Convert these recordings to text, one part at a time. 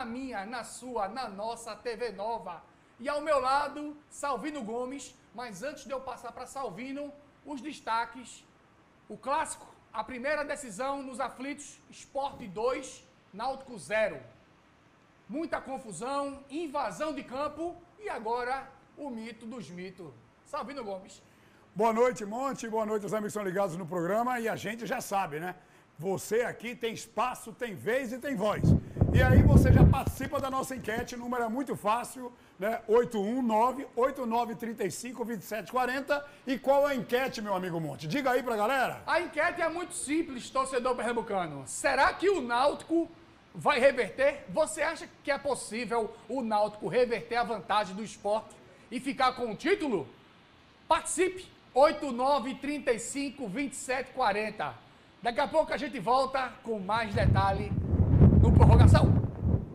na minha, na sua, na nossa TV Nova. E ao meu lado, Salvino Gomes. Mas antes de eu passar para Salvino, os destaques. O clássico, a primeira decisão nos aflitos, Sport 2, Náutico 0. Muita confusão, invasão de campo e agora o mito dos mitos. Salvino Gomes. Boa noite, Monte. Boa noite aos amigos que estão ligados no programa. E a gente já sabe, né? Você aqui tem espaço, tem vez e tem voz. E aí você já participa da nossa enquete, o número é muito fácil, né? 819-8935-2740. E qual é a enquete, meu amigo Monte? Diga aí pra galera. A enquete é muito simples, torcedor pernambucano. Será que o Náutico vai reverter? Você acha que é possível o Náutico reverter a vantagem do Sport e ficar com o título? Participe! 8935-2740. Daqui a pouco a gente volta com mais detalhe no Prorrogação.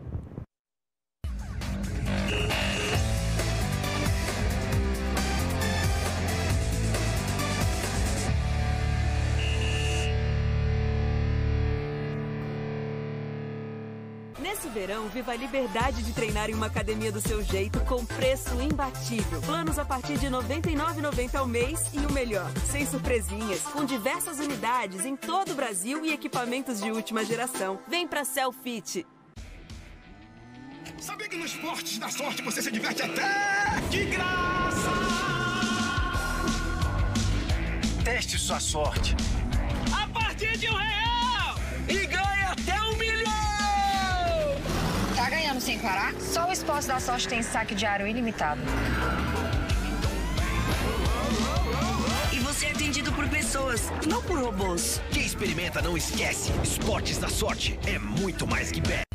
Nesse verão, viva a liberdade de treinar em uma academia do seu jeito com preço imbatível. Planos a partir de R$ 99,90 ao mês e o melhor, sem surpresinhas, com diversas unidades em todo o Brasil e equipamentos de última geração. Vem pra Selfit. Sabia que nos Esportes da Sorte você se diverte até de graça? Teste sua sorte. A partir de R$1 E ganhe até R$1 milhão! Tá ganhando sem parar? Só o Esporte da Sorte tem saque diário ilimitado. E você é atendido por pessoas, não por robôs. Quem experimenta não esquece. Esportes da Sorte é muito mais que bet.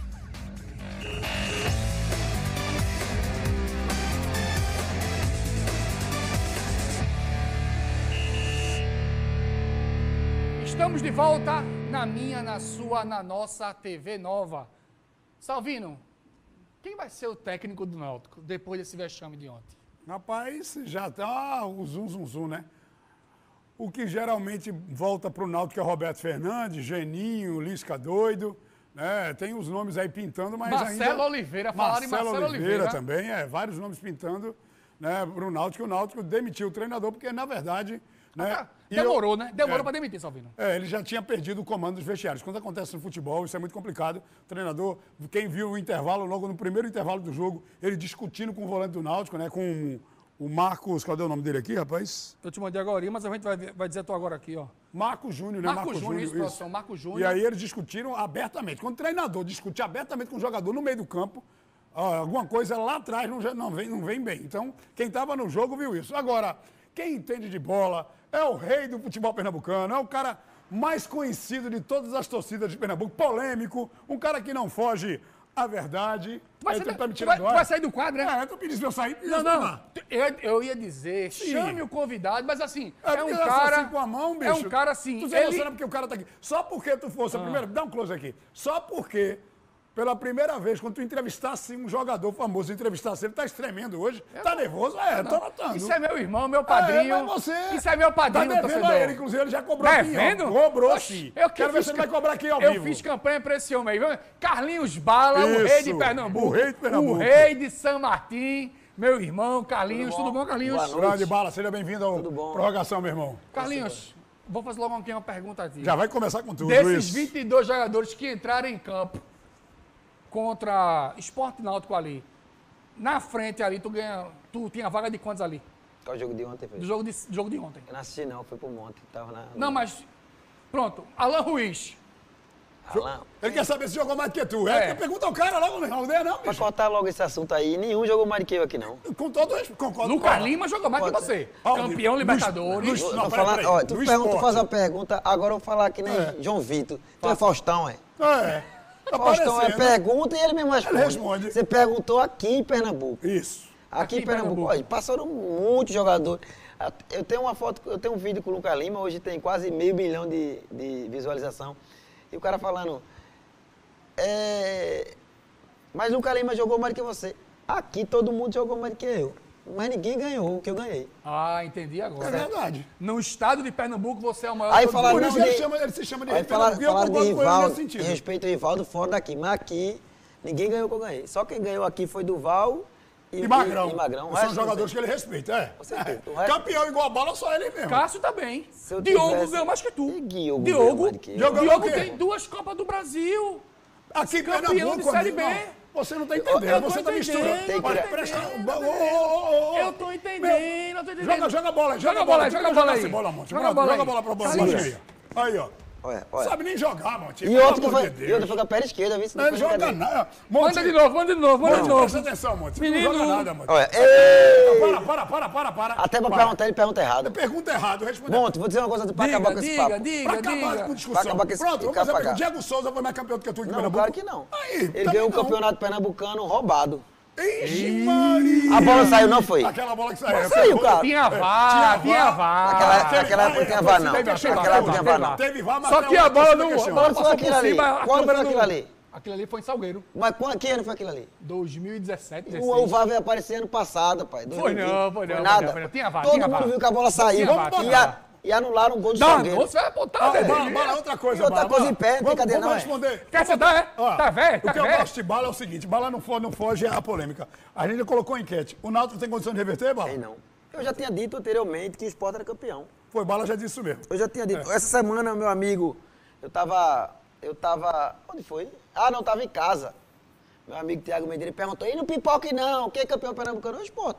Estamos de volta na minha, na sua, na nossa TV Nova. Salvino, quem vai ser o técnico do Náutico depois desse vexame de ontem? Rapaz, já tá o zum, né? O que geralmente volta pro Náutico é Roberto Fernandes, Geninho, Lisca Doido, né? Tem os nomes aí pintando, mas Marcelo ainda... Oliveira, falaram em Marcelo Oliveira também, vários nomes pintando, né, pro Náutico. O Náutico demitiu o treinador porque, na verdade... Né? Demorou, né? Demorou para demitir, Salvino. Ele já tinha perdido o comando dos vestiários. Quando acontece no futebol, isso é muito complicado. O treinador, quem viu o intervalo, logo no primeiro intervalo do jogo, ele discutindo com o volante do Náutico, né? Com o Marcos, cadê o nome dele aqui, rapaz? Eu te mandei agora, mas a gente vai dizer tu agora aqui, ó. Marcos Júnior, né? Marcos Júnior, isso, produção, Marcos Júnior. E aí eles discutiram abertamente. Quando o treinador discute abertamente com o jogador no meio do campo, alguma coisa lá atrás não vem bem. Então, quem estava no jogo viu isso. Agora, quem entende de bola... É o rei do futebol pernambucano, é o cara mais conhecido de todas as torcidas de Pernambuco, polêmico, um cara que não foge à verdade. Tu vai sair do quadro, né? Tu pediste pra eu sair. Não. Eu ia dizer, sim, chame o convidado, mas assim, é um cara... Assim com a mão, bicho. É um cara assim... Tu se emociona porque o cara tá aqui. Só porque tu fosse, primeiro, dá um close aqui. Só porque... Pela primeira vez, quando tu entrevistasse um jogador famoso, ele tá estremendo hoje, tá nervoso? Tô notando. Isso é meu irmão, meu padrinho. Mas você... Isso é meu padrinho, tá devendo a ele, inclusive, ele já cobrou aqui. Cobrou, sim. Quero ver se ele vai cobrar aqui ao vivo. Eu fiz campanha pra esse homem aí. Carlinhos Bala, o rei de Pernambuco. O rei de Pernambuco. O rei de São Martim. Meu irmão, Carlinhos. Tudo bom, Carlinhos? Grande Bala, seja bem-vindo ao Prorrogação, meu irmão. Carlinhos, vou fazer logo aqui uma pergunta a ti. Já vai começar com tudo, Desses 22 jogadores que entraram em campo contra Sport Náutico ali, na frente ali, tu tinha vaga de quantos ali? Qual o jogo de ontem, foi? Do jogo de ontem. Eu não assisti não, fui pro monte, tava na... Não, mas, pronto, Alan Ruiz. Alan... Ele quer saber se jogou mais do que tu. Pergunta ao cara logo, não é não, bicho. Pra cortar logo esse assunto aí, nenhum jogou mais do que eu aqui, não. Com todo respeito, concordo. Lucas Lima jogou mais que você. Campeão Libertadores. Tu faz uma pergunta, agora eu vou falar que nem João Vitor. Tu é Faustão, Faustão pergunta e ele mesmo responde. Você perguntou aqui em Pernambuco. Isso. Aqui em Pernambuco. Olha, passaram muitos jogadores. Eu tenho uma foto, eu tenho um vídeo com o Lucas Lima, hoje tem quase 500 mil de visualização. E o cara falando, mas Lucas Lima jogou mais do que você. Aqui todo mundo jogou mais do que eu. Mas ninguém ganhou o que eu ganhei. Ah, entendi agora. É verdade. No estado de Pernambuco, você é o maior... Aí falaram, por isso ele se chama de Pernambuco. Eu concordo com ele nesse sentido. Em respeito ao Rivaldo fora daqui. Mas aqui, Ninguém ganhou o que eu ganhei. Só quem ganhou aqui foi Duval e Magrão. São jogadores que ele respeita, Com certeza. Campeão igual a bola, só ele mesmo. Cássio também. Se eu Diogo tivesse- ganhou mais que tu. Diogo Diogo tem 2 Copas do Brasil. Aqui em Campeão Pernambuco, de Série B. amigo, não. Você não está entendendo, Eu tô você está misturando. entendendo, Tem que- Olha, eu tô presta- entendendo. Eu tô entendendo, eu tô entendendo. Joga a bola aí, Joga a bola aí, Tu joga a quer bola jogar aí. essa bola, Monte. Joga a bola aí. Joga a bola pra bola. Isso. Aí, ó. Olha. Sabe nem jogar, Monte. E Pelo outro que amor foi, de e outro Deus. foi com a perna esquerda, viu? Não joga nada. Manda de novo. Presta atenção, Monte. Não Menino. joga nada, Monte. Olha, Para. até pra perguntar, ele pergunta errado. Pergunta errado, responde. Monte, vou dizer uma coisa pra acabar com esse papo. Pra acabar com discussão. Pra acabar com esse Pronto, vamos fazer a apagar. pergunta. Diego Souza foi mais campeão do que tu aqui em Não, Pernambuco? claro que não. Aí, Ele também ganhou o não. campeonato pernambucano roubado. Ixi, Maria. A bola saiu, não foi? Aquela bola que saiu. Saiu, cara. Tinha VAR. Naquela época tinha VAR, não. Naquela época tinha VAR, não. Teve VAR, mas Só até que a hoje bola você não questiona. passou Foi por aquilo ali. cima. a Quando foi câmera aquilo não- ali? Aquilo ali foi em Salgueiro. Mas que ano foi aquilo ali? 2017, O 16. VAR veio aparecer ano passado, pai. Foi não. Nada. Foi não. Tinha VAR, Todo tinha mundo VAR. viu que a bola saiu. Tinha VAR. E anularam um gol do Não, Salgueiro. você vai botar Ah, dele. Bala, outra coisa, E outra Bala. coisa em pé, não tem cadeira, Vamos não, é? responder. Quer sentar, é? Ó, Tá velho, tá O que eu velho. gosto de Bala é o seguinte, Bala não foge à polêmica. A gente colocou enquete. O Náutico tem condição de reverter, Bala? Tem não. Eu já tinha dito anteriormente que o Sport era campeão. Foi, Bala já disse isso mesmo. Eu já tinha dito. Essa semana, meu amigo, eu tava... Onde foi? Ah, não, tava em casa. Meu amigo Thiago Medeiros perguntou, e no pipoque não, quem é campeão pernambucano? É o Sport.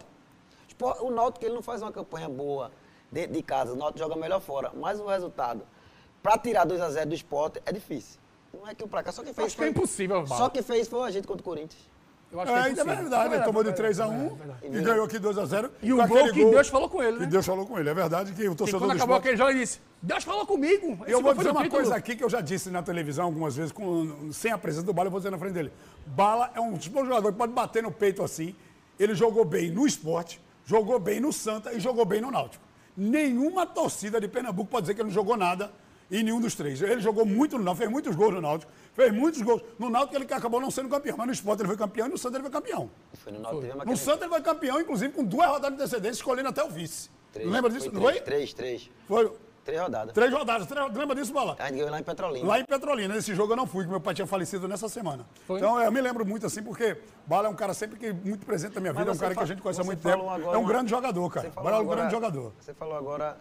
O Náutico, ele não faz uma campanha boa dentro de casa, o Náutico joga melhor fora. Mas o resultado, pra tirar 2-0 do Sport, é difícil. Não é que o placar, só quem fez Acho que é impossível, Bala. Só quem fez foi a gente contra o Corinthians. Eu acho que é Ainda é impossível. verdade, ele tomou de 3-1 e ganhou aqui 2-0. E o Com gol aquele que Deus falou com ele, Que né? Deus falou com ele. É verdade que o E torcedor quando do acabou Sport... aquele jogo, ele disse, Deus falou comigo. Eu Esse vou foi dizer o uma título. coisa aqui que eu já disse na televisão algumas vezes, sem a presença do Bala, eu vou dizer na frente dele. Bala é um bom jogador que pode bater no peito assim. Ele jogou bem no Sport, jogou bem no Santa e jogou bem no Náutico. Nenhuma torcida de Pernambuco pode dizer que ele não jogou nada em nenhum dos três. Ele jogou muito no Náutico, fez muitos gols no Náutico, fez muitos gols. No Náutico ele acabou não sendo campeão, mas no Sport ele foi campeão e no Santa ele foi campeão. Foi no Náutico, teve uma No Santa ele foi campeão, inclusive com 2 rodadas de antecedência, escolhendo até o vice. Lembra disso? Não foi? Três. Foi 3 rodadas. 3 rodadas. Lembra disso, Bala? A gente ganhou lá em Petrolina. Lá em Petrolina, nesse jogo eu não fui, que meu pai tinha falecido nessa semana. Foi? Então eu me lembro muito assim, porque Bala é um cara sempre que muito presente na minha vida, é um você cara que a gente conhece há você muito tempo. falou agora É um uma- grande jogador, cara. Você falou Bala é um agora- grande jogador. Você falou agora,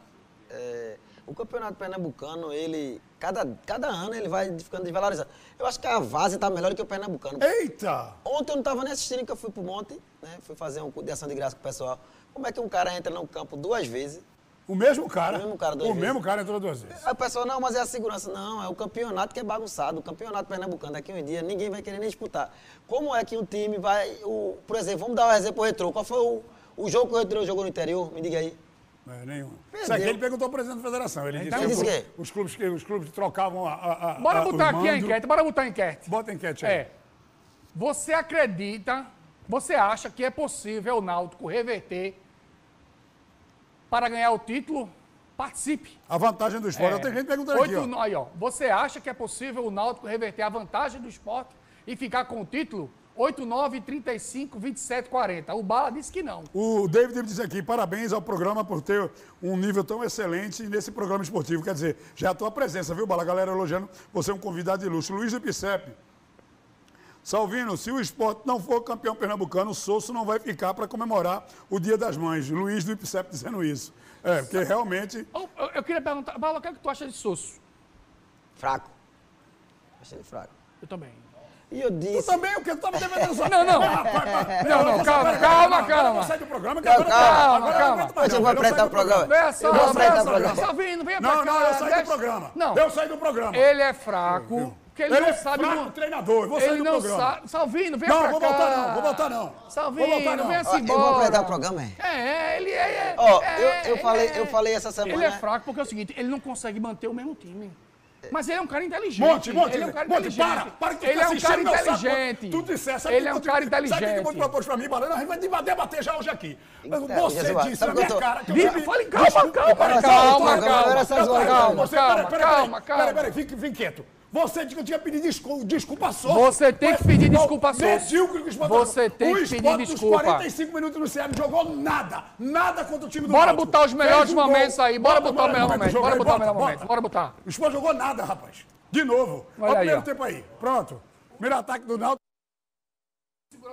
o campeonato pernambucano, ele, cada ano ele vai ficando desvalorizado. Eu acho que a Várzea tá melhor do que o pernambucano. Eita! Ontem eu não estava nem assistindo, que eu fui pro Monte, né? Fui fazer um culto de ação de graça com o pessoal. Como é que um cara entra no campo 2 vezes? O mesmo cara. O mesmo cara duas O vezes. mesmo cara entrou 2 vezes. Aí o pessoal, não, mas é a segurança. Não, é o campeonato que é bagunçado. O campeonato pernambucano, daqui a um dia, ninguém vai querer nem disputar. Como é que um time vai... por exemplo, vamos dar um exemplo pro Retrô. Qual foi o jogo que o Retrô jogou no interior? Me diga aí. É, nenhum. Perdeu. Isso aqui ele perguntou ao presidente da federação. Ele Então, disse disse que o quê? os clubes trocavam Bora botar os aqui a mandos. enquete, bora botar a enquete. Bota a enquete aí. É. Você acredita, você acha que é possível o Náutico reverter para ganhar o título? Participe. A vantagem do esporte. Tem gente perguntando aqui, ó. Aí, ó. Você acha que é possível o Náutico reverter a vantagem do esporte e ficar com o título? 89, 35, 27, 40. O Bala disse que não. O David diz aqui, parabéns ao programa por ter um nível tão excelente nesse programa esportivo. Quer dizer, já a tua presença, viu, Bala? A galera elogiando, você é um convidado de luxo. Luiz do Picepe. Salvino, se o esporte não for campeão pernambucano, o Sosso não vai ficar para comemorar o Dia das Mães. Luiz do Ipicep dizendo isso. É, porque realmente... Eu queria perguntar, Bala, o que é que tu acha de Sosso? Fraco. Achei ele fraco. Eu também. E eu Tu disse... também, o que? Tu tá me devendo só... Não, calma. Sai do programa, que Calma, agora calma. Hoje eu vou apresentar o programa. Vê só, Eu vou apresentar o programa. Salvino, venha pra cá. Não, eu saí do deixa- programa. Não, Eu saí do programa. ele é fraco, porque ele não é sabe... fraco, treinador. Eu vou sair Ele do não programa. sabe... Salvino, venha Não, pra vou cá. voltar não, vou voltar não. Salvino, Vou voltar não. venha-se Ó, embora. eu vou apresentar o programa, é? Ele é... Ó, é, eu falei essa semana... Ele é fraco porque é o seguinte, ele não consegue manter o mesmo time. Mas ele é um cara inteligente. Monte, ele é um cara Monte, inteligente. para que tu ele tá é um cara assistindo meu saco. inteligente. Tu dissesse, ele é um cara Sabe o que o inteligente. Monte propôs pra mim, Balena? A gente vai debater já hoje aqui. Então, Você Jesus, disse sabe na que eu minha tô- cara que eu Calma, calma. Você disse que eu tinha pedido desculpa só. Você tem que pedir desculpa a Sosso. Medíocre que o Sport Você jogou. tem que O pedir Sport, desculpa. Nos 45 minutos no Ceará, não jogou nada. Nada contra o time do Bora Náutico. botar os melhores Fez um gol. momentos aí. Bora botar o melhor momento. jogo Bora aí, botar o melhor bota. momento. Bora botar. O Sport jogou nada, rapaz. De novo. Olha Olha o aí, primeiro ó. tempo aí. Pronto. Primeiro ataque do Náutico.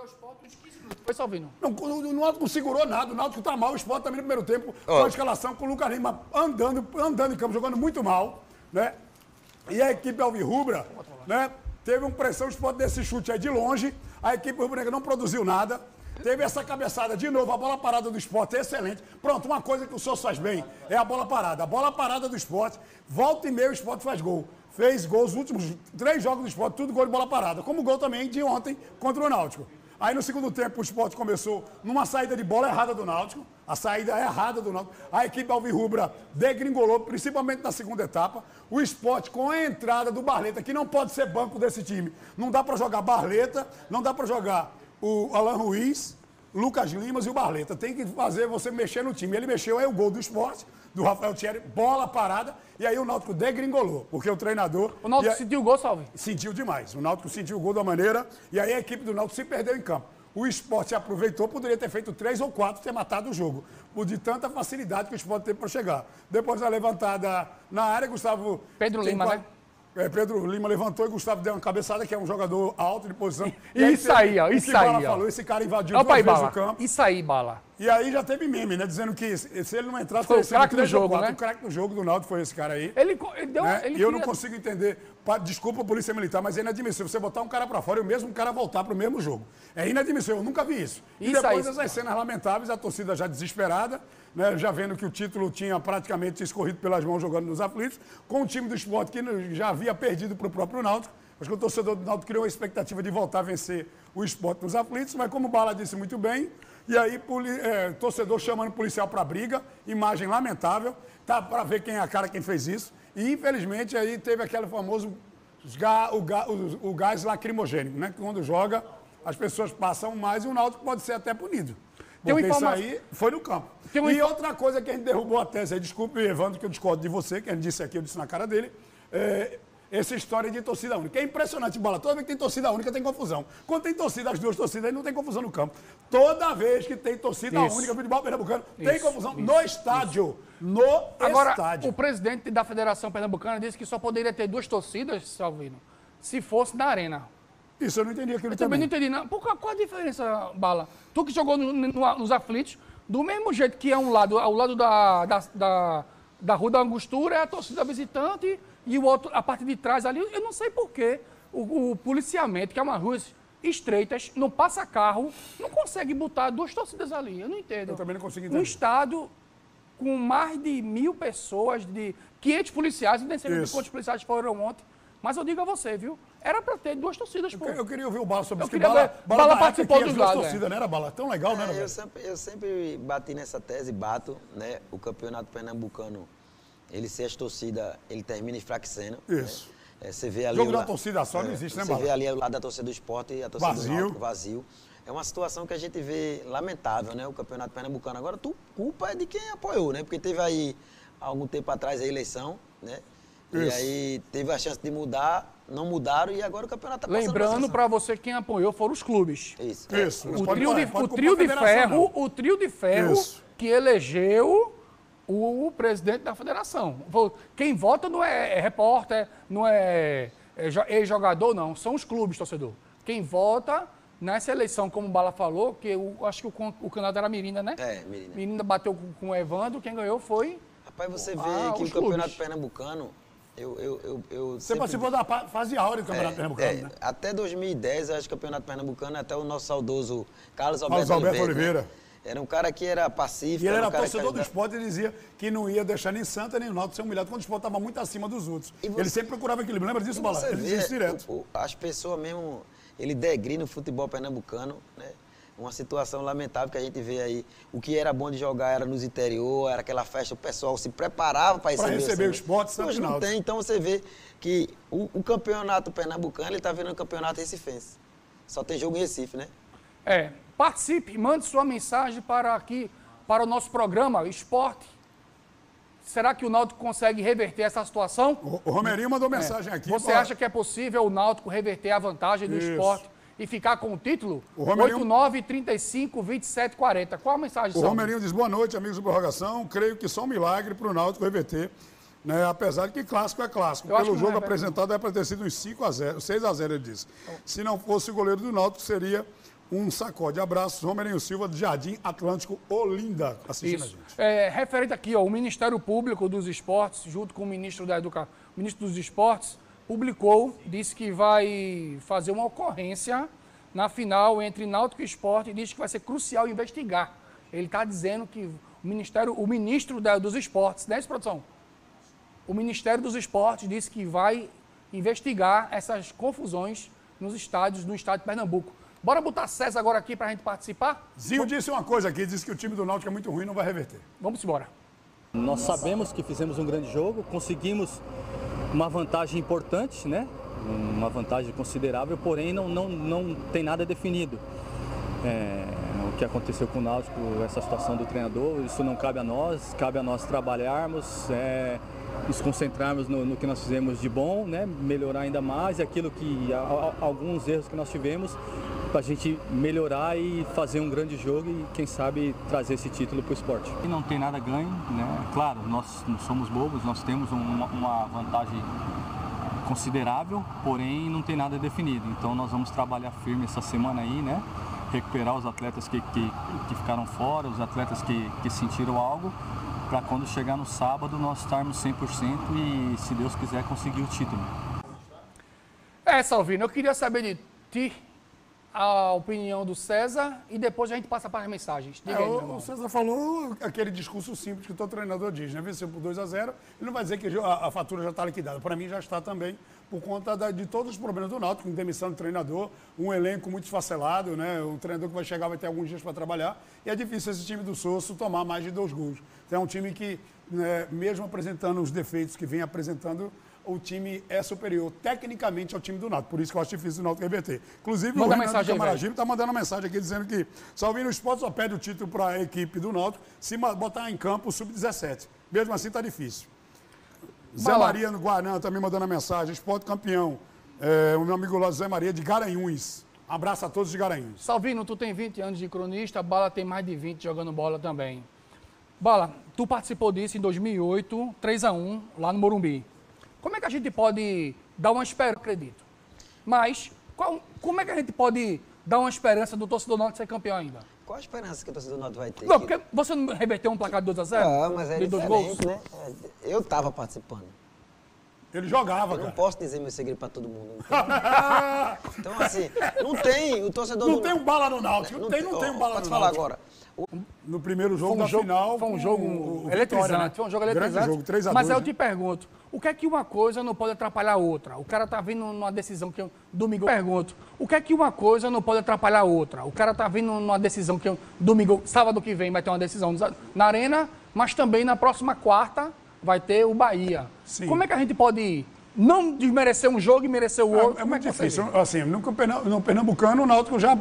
Sport uns 15 minutos. Foi, Salvino? Não, o Náutico não segurou nada. O Náutico tá mal. O Sport também no primeiro tempo, com a escalação, com o Lucas Lima andando em campo, jogando muito mal, né? E a equipe alvirrubra, né? Teve uma pressão, o Sport desse chute aí de longe. A equipe rubro-negra não produziu nada. Teve essa cabeçada de novo, a bola parada do Sport é excelente. Pronto, uma coisa que o senhor faz bem é a bola parada. A bola parada do Sport, volta e meia o Sport faz gol. Fez gol os últimos 3 jogos do Sport, tudo gol de bola parada. Como gol também de ontem contra o Náutico. Aí no segundo tempo o Sport começou numa saída de bola errada do Náutico. A saída errada do Náutico. A equipe alvirrubra degringolou, principalmente na segunda etapa. O Sport com a entrada do Barleta, que não pode ser banco desse time. Não dá para jogar Barleta, não dá para jogar o Alan Ruiz, Lucas Limas e o Barleta. Tem que fazer você mexer no time. Ele mexeu, aí o gol do Sport, do Rafael Thierry, bola parada, e aí o Náutico degringolou, porque o treinador... O Náutico sentiu o gol, Salve? Sentiu demais. O Náutico sentiu o gol da maneira, e aí a equipe do Náutico se perdeu em campo. O Sport se aproveitou, poderia ter feito 3 ou 4, ter matado o jogo, por de tanta facilidade que o Sport teve para chegar. Depois da levantada na área, Gustavo... Pedro Lima, né? Pedro Lima levantou e Gustavo deu uma cabeçada, que é um jogador alto de posição. Isso aí, ó. Isso aí, ó. Falou, esse cara invadiu Ó, 2 vezes Bala. o campo. Isso aí, Bala. E aí já teve meme, né? Dizendo que se ele não entrasse... Foi o craque do jogo, né? O craque do jogo do Náutico foi esse cara aí. Ele deu... Né? Ele e eu não consigo entender... Desculpa a Polícia Militar, mas é inadmissível você botar um cara pra fora e o mesmo cara voltar pro mesmo jogo. É inadmissível, eu nunca vi isso. E depois dessas cenas lamentáveis, a torcida já desesperada, né? Já vendo que o título tinha praticamente escorrido pelas mãos jogando nos aflitos, com o time do Sport que já havia perdido pro próprio Náutico. Acho que o torcedor do Náutico criou a expectativa de voltar a vencer o Sport nos aflitos, mas como o Bala disse muito bem, e aí torcedor chamando o policial para briga, imagem lamentável, tá para ver quem é a cara quem fez isso. E infelizmente aí teve aquele famoso o gás lacrimogênico, né? Que quando joga as pessoas passam mais e o Náutico pode ser até punido. Porque isso aí foi no campo. E outra coisa que a gente derrubou a tese aí, desculpe, Evandro, que eu discordo de você, que ele disse aqui, eu disse na cara dele, essa história de torcida única. É impressionante, Bola. Toda vez que tem torcida única tem confusão. Quando tem torcida, as 2 torcidas, aí não tem confusão no campo. Toda vez que tem torcida única, futebol pernambucano, tem confusão no estádio. No Agora, estádio. O presidente da Federação Pernambucana disse que só poderia ter 2 torcidas, Salvino, se fosse na arena. Isso eu não entendi aquilo Eu também não entendi, não. Qual a diferença, Bala? Tu que jogou nos aflitos, do mesmo jeito que é ao lado da Rua da Angostura é a torcida visitante e o outro, a parte de trás ali, eu não sei porquê o policiamento, que é umas ruas estreitas, não passa carro, não consegue botar 2 torcidas ali. Eu não entendo. Eu também não consigo entender. Um estado com mais de 1000 pessoas, de 500 policiais, nem sei quantos policiais foram ontem, mas eu digo a você, viu? Era para ter 2 torcidas, pô. Eu queria ouvir o Bala sobre isso. Bala participou dos 2 torcidas, né? Era Bala tão legal, né? Eu sempre bati nessa tese, né? O campeonato pernambucano, ele se as torcidas, ele termina enfraquecendo. Isso. Né? Você vê ali o jogo da torcida só não existe, né, Bala? Você vê ali o lado da torcida do Sport e a torcida do Náutico vazio. É uma situação que a gente vê lamentável, né? O campeonato pernambucano. Agora, culpa é de quem apoiou, né? Porque teve aí, há algum tempo atrás, a eleição, né? Isso. E aí teve a chance de mudar, não mudaram e agora o campeonato está passando. Lembrando para você, quem apoiou foram os clubes. Isso. O trio de ferro que elegeu o presidente da federação. Quem vota não é repórter, não é ex-jogador, não. São os clubes, torcedor. Quem vota nessa eleição, como o Bala falou, que acho que o candidato era Mirinda, né? Mirinda. Mirinda bateu com o Evandro, quem ganhou foi... Rapaz, você vê que o campeonato pernambucano... Você participou da fase áurea do Campeonato Pernambucano, né? Até 2010, eu acho que o Campeonato Pernambucano, até o nosso saudoso Carlos Alberto Oliveira. Né? Era um cara que era pacífico. E ele era torcedor do Sport e dizia que não ia deixar nem Santa nem o Náutico ser humilhado quando o Sport estava muito acima dos outros. Ele sempre procurava equilíbrio. Lembra disso, Bala? Ele dizia isso direto. As pessoas mesmo, ele degrina o futebol pernambucano, né? Uma situação lamentável que a gente vê aí. O que era bom de jogar era nos interior, era aquela festa, o pessoal se preparava para receber o Sport, Hoje não tem, então você vê que o campeonato pernambucano, ele está virando um campeonato recifense. Só tem jogo em Recife, né? Participe, mande sua mensagem para o nosso programa, Esporte. Será que o Náutico consegue reverter essa situação? O Romerinho mandou mensagem aqui. Você acha que é possível o Náutico reverter a vantagem do Esporte e ficar com o título? O Romerinho... 89-35-27-40. Qual a mensagem? O Romerinho diz, boa noite, amigos do Prorrogação. Creio que só um milagre para o Náutico reverter, né? Apesar de que clássico é clássico. Pelo jogo apresentado, é para ter sido uns 6-0, ele disse. Se não fosse o goleiro do Náutico, seria Um sacode. Abraços, Romerinho Silva, do Jardim Atlântico, Olinda, assistindo a gente. Referente aqui, ó, o Ministério Público dos Esportes, junto com o ministro da Educação, o ministro dos Esportes, publicou, disse que vai fazer uma ocorrência na final entre Náutico e Sport e disse que vai ser crucial investigar. Ele está dizendo que o ministro dos Esportes, né, produção? O Ministério dos Esportes disse que vai investigar essas confusões nos estádios, no estádio de Pernambuco. Bora botar César agora aqui para a gente participar? Zinho disse uma coisa aqui, disse que o time do Náutico é muito ruim e não vai reverter. Vamos embora. Nós sabemos que fizemos um grande jogo, conseguimos uma vantagem importante, né? Uma vantagem considerável, porém não tem nada definido. O que aconteceu com o Náutico, essa situação do treinador, isso não cabe a nós trabalharmos, nos concentrarmos no que nós fizemos de bom, né? Melhorar ainda mais aquilo que, alguns erros que nós tivemos, para a gente melhorar e fazer um grande jogo e, quem sabe, trazer esse título para o esporte. E não tem nada ganho, né? Claro, nós não somos bobos, nós temos uma vantagem considerável, porém não tem nada definido. Então nós vamos trabalhar firme essa semana aí, né? Recuperar os atletas que ficaram fora, os atletas que sentiram algo, para quando chegar no sábado nós estarmos 100% e, se Deus quiser, conseguir o título. Salvino, eu queria saber de ti a opinião do César e depois a gente passa para as mensagens. Diga aí, meu irmão. O César falou aquele discurso simples que todo treinador diz, né? Venceu por 2-0, ele não vai dizer que a fatura já está liquidada. Para mim já está também, por conta de todos os problemas do Náutico, com demissão do treinador, um elenco muito esfacelado, né? Um treinador que vai chegar vai ter alguns dias para trabalhar. E é difícil esse time do Sosso tomar mais de 2 gols. Então é um time que, né, mesmo apresentando os defeitos que vem apresentando, o time é superior tecnicamente ao time do Náutico. Por isso que eu acho difícil o Náutico reverter. Inclusive, o Renato Camaragibe está mandando uma mensagem aqui dizendo que Salvino, o Sport só pede o título para a equipe do Náutico se botar em campo o Sub-17. Mesmo assim, está difícil. Zé Maria no Guarã também mandando a mensagem. Sport campeão. O meu amigo lá, Zé Maria de Garanhuns. Um abraço a todos de Garanhuns. Salvino, tu tem 20 anos de cronista, Bala tem mais de 20 jogando bola também. Bala, tu participou disso em 2008, 3-1, lá no Morumbi. Como é que a gente pode dar uma esperança, acredito? Mas, como é que a gente pode dar uma esperança do torcedor Náutico ser campeão ainda? Qual a esperança que o torcedor Náutico vai ter? Não, porque você não reverteu um placar de 2-0? Mas é de 2 diferente, gols? né? Eu estava participando. Ele jogava, cara. Eu não posso dizer meu segredo para todo mundo. Então, assim, não tem o torcedor... Não tem um Bala no Náutico. Não tem um Bala no Náutico. Pode falar agora. No primeiro jogo da final... Foi um jogo eletrizante. Foi um jogo eletrizante. Grande jogo, 3-2. Mas eu te pergunto, o que é que uma coisa não pode atrapalhar a outra? O cara tá vindo numa decisão que eu... Domingo... Pergunto, o que é que uma coisa não pode atrapalhar a outra? O cara tá vindo numa decisão que eu... Domingo, sábado que vem vai ter uma decisão na Arena, mas também na próxima quarta vai ter o Bahia. Sim. Como é que a gente pode não desmerecer um jogo e merecer o outro? É muito difícil. Assim, no Pernambucano, o Náutico já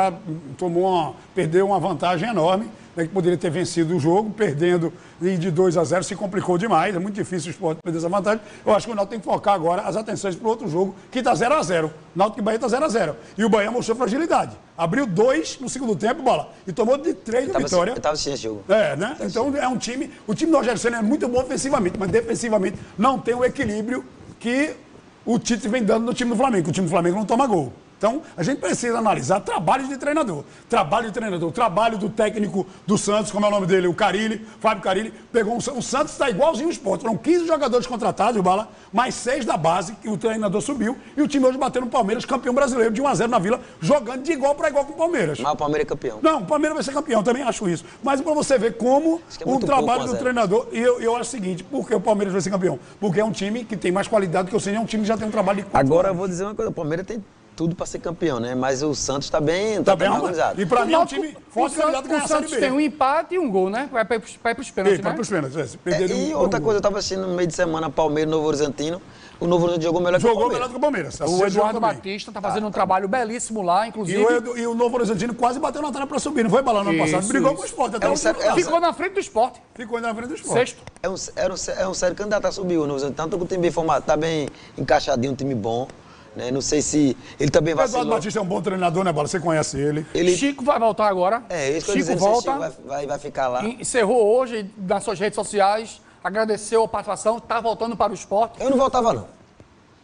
perdeu uma vantagem enorme, né, que poderia ter vencido o jogo, perdendo de 2-0, se complicou demais. É muito difícil o Sport perder essa vantagem. Eu acho que o Náutico tem que focar agora as atenções para o outro jogo, que está 0-0. Náutico e Bahia está 0-0. E o Bahia mostrou fragilidade. Abriu 2 no segundo tempo, Bola, e tomou de 3 de vitória. Eu estava assistindo esse jogo. Né? Então é um time... O time do Rogério Ceni é muito bom ofensivamente, mas defensivamente não tem o equilíbrio que o Tite vem dando no time do Flamengo. O time do Flamengo não toma gol. Então, a gente precisa analisar trabalho de treinador. Trabalho do técnico do Santos, como é o nome dele, o Carille, Fábio Carille. Pegou o Santos está igualzinho o Sport. Foram 15 jogadores contratados, Bala, mais 6 da base, que o treinador subiu. E o time hoje bateu no Palmeiras, campeão brasileiro, de 1-0 na Vila, jogando de igual para igual com o Palmeiras. Mas o Palmeiras é campeão. Não, o Palmeiras vai ser campeão, também acho isso. Mas para você ver como o trabalho do treinador... E eu acho o seguinte, por que o Palmeiras vai ser campeão? Porque é um time que tem mais qualidade que o Ceni, é um time que já tem um trabalho de... Agora eu vou dizer uma coisa, o Palmeiras tem tudo para ser campeão, né? Mas o Santos está bem organizado. E para mim é um time forte candidato a ganhar a Série B. O Santos tem um empate e um gol, né? Vai para os pênaltis, né? Vai para os pênaltis, E outra coisa, eu estava assistindo no meio de semana, Palmeiras, Novo Horizontino. O Novo Horizontino jogou melhor que o Palmeiras. Jogou melhor que o Palmeiras. O Eduardo Batista está fazendo um trabalho belíssimo lá, inclusive. E o Novo Horizontino quase bateu na trave para subir, não foi, Bala, no ano passado? Brigou com o Sport. Ficou na frente do Sport. Ficou na frente do Sport. Sexto. É um sério candidato a subir o Novo Horizontino. Tanto que o time bem formado, está bem encaixadinho, um time bom. Né? Não sei se ele também vai ser. O Eduardo Batista é um bom treinador, né, Bola? Você conhece ele. Chico vai voltar agora. Isso Chico volta. Chico vai ficar lá. Encerrou hoje nas suas redes sociais, agradeceu a participação, está voltando para o esporte. Eu não voltava, não.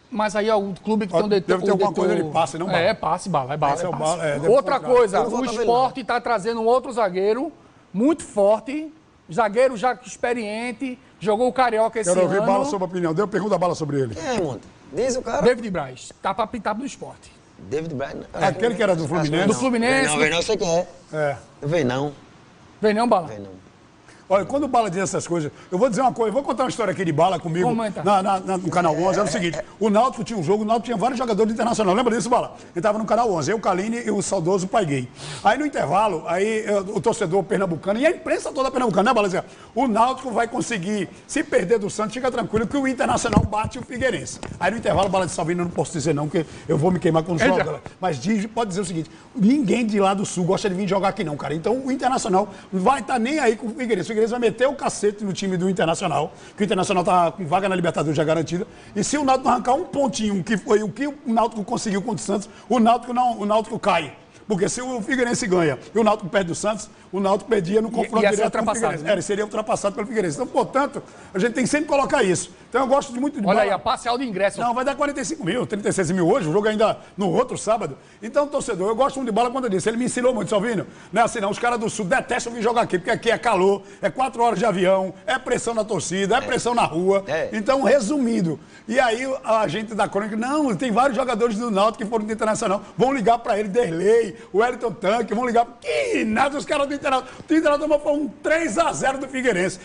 Mas aí ó, o clube que Deve ter alguma coisa de passe, não, Bala? É, passe, Bala. É passe. É, o Bala, deve Outra colocar. coisa, Eu não vou o tá vendo, Sport está trazendo um outro zagueiro muito forte, zagueiro já experiente, jogou o Carioca esse Quero ano. ouvir Bala sobre a opinião. Pergunta a Bala sobre ele. Quem é, Monte? Diz o cara. David Braz, tá para pintar do Sport. David Braz. Aquele que era do Fluminense. Do Fluminense. Vem não, eu sei quem é. É. Não vem não. Vem não, Bala? Vem não. Olha, quando o Bala diz essas coisas, eu vou dizer uma coisa, eu vou contar uma história aqui de Bala comigo Comenta. no Canal 11, era o seguinte, o Náutico tinha um jogo, o Náutico tinha vários jogadores internacionais, lembra disso, Bala? Ele estava no Canal 11, eu, o Caline e o saudoso Pai Gay. Aí no intervalo, o torcedor pernambucano, e a imprensa toda pernambucana, né, Bala, dizia, o Náutico vai conseguir, se perder do Santos, fica tranquilo que o Internacional bate o Figueirense. Aí no intervalo, Bala disse, Salvino, eu não posso dizer não, porque eu vou me queimar com os jogos. Mas pode dizer o seguinte, ninguém de lá do Sul gosta de vir jogar aqui não, cara. Então o Internacional vai estar nem aí com o Figueirense. O Figueirense vai meter o cacete no time do Internacional, que o Internacional tá com vaga na Libertadores já garantida. E se o Náutico arrancar um pontinho, que foi o que o Náutico conseguiu contra o Santos, o Náutico cai. Porque se o Figueirense ganha e o Náutico perde do Santos, o Náutico perdia no confronto direto com o Figueirense. Né? Ele seria ultrapassado pelo Figueirense. Então, portanto, a gente tem que sempre colocar isso. Então, eu gosto muito de Olha Bala. aí, a parcial de ingresso. Não, vai dar 45 mil, 36 mil hoje, o jogo ainda no outro sábado. Então, torcedor, eu gosto muito de Bala quando eu disse. Ele me ensinou muito, Salvino. Não é assim, não. Os caras do Sul detestam vir jogar aqui, porque aqui é calor, é 4 horas de avião, é pressão na torcida, é pressão na rua. Então, resumindo. E aí, a gente da Crônica, não, tem vários jogadores do Náutico que foram do Internacional, vão ligar pra ele, Derlei, o Wellington Tanque, vão ligar. Que nada, os caras do Internacional. O Internacional foi um 3-0 do Figueirense.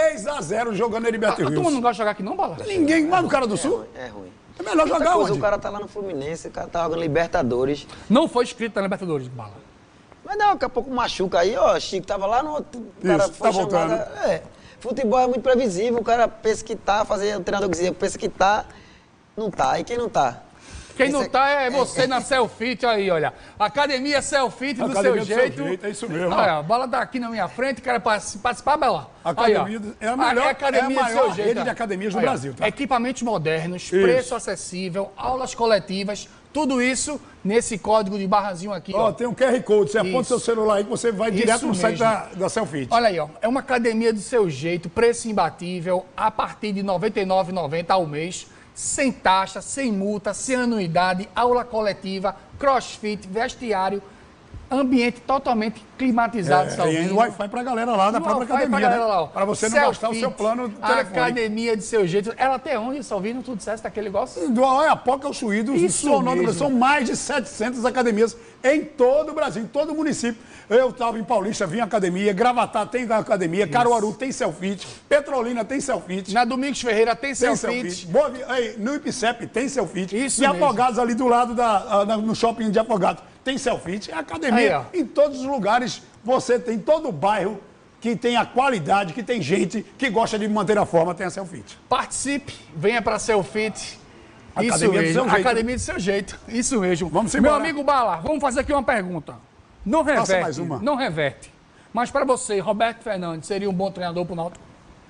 3-0 jogando ele Beto Rios. Tu não gosta de jogar aqui não, Bala? Ninguém, mas o cara do Sul? É ruim. É melhor jogar coisa, onde? o cara tá lá no Fluminense, o cara tá jogando Libertadores. Não foi inscrito na Libertadores, Bala. Mas não, daqui a pouco machuca aí, ó. Chico tava lá no outro. O cara Isso, foi tá voltando. Futebol é muito previsível, o cara pensa que tá, o treinador dizia, pensa que tá, não tá. E quem não tá? Quem não tá é você na Selfit aí, olha. Academia Selfit do Academia seu do seu jeito. jeito, é isso mesmo. Olha, a Bala tá aqui na minha frente, quer participar, Bala? Academia Aí, é a melhor, academia é a do seu maior jeito, rede ó. de academias do Aí, ó, Brasil. Tá? Equipamentos modernos, preço acessível, aulas coletivas, tudo isso nesse código de barrazinho aqui, ó. Tem um QR Code, você aponta Isso. seu celular aí que você vai direto no site mesmo. da Selfit. Olha aí, ó. É uma academia do seu jeito, preço imbatível, a partir de R$ 99,90 ao mês, sem taxa, sem multa, sem anuidade, aula coletiva, crossfit, vestiário, ambiente totalmente climatizado, E Salvino. ainda Wi-Fi pra galera lá da própria academia, né? Para você não gastar o seu plano do a telefone. academia do seu jeito. Ela até onde, Salvino, tu disseste daquele negócio? Do Oiapoque ao Chuído, Isso mesmo. são mais de 700 academias em todo o Brasil, em todo o município. Eu estava em Paulista, vim à academia, Gravatá tem academia, Caruaru tem Selfit, Petrolina tem Selfit. Na Domingos Ferreira tem Selfit. No Ipicep tem Selfit. Isso e mesmo. Afogados ali do lado no shopping de Afogados tem Selfit. É academia. Aí, ó. Em todos os lugares, você tem todo o bairro que tem a qualidade, que tem gente que gosta de manter a forma, tem a Selfit. Participe, venha para Selfit. Isso Academia do mesmo, seu jeito. academia do seu jeito. Isso mesmo. Vamos Meu embora. amigo Bala, vamos fazer aqui uma pergunta. Não Faça reverte, mais uma. não reverte. Mas para você, Roberto Fernandes seria um bom treinador pro Náutico?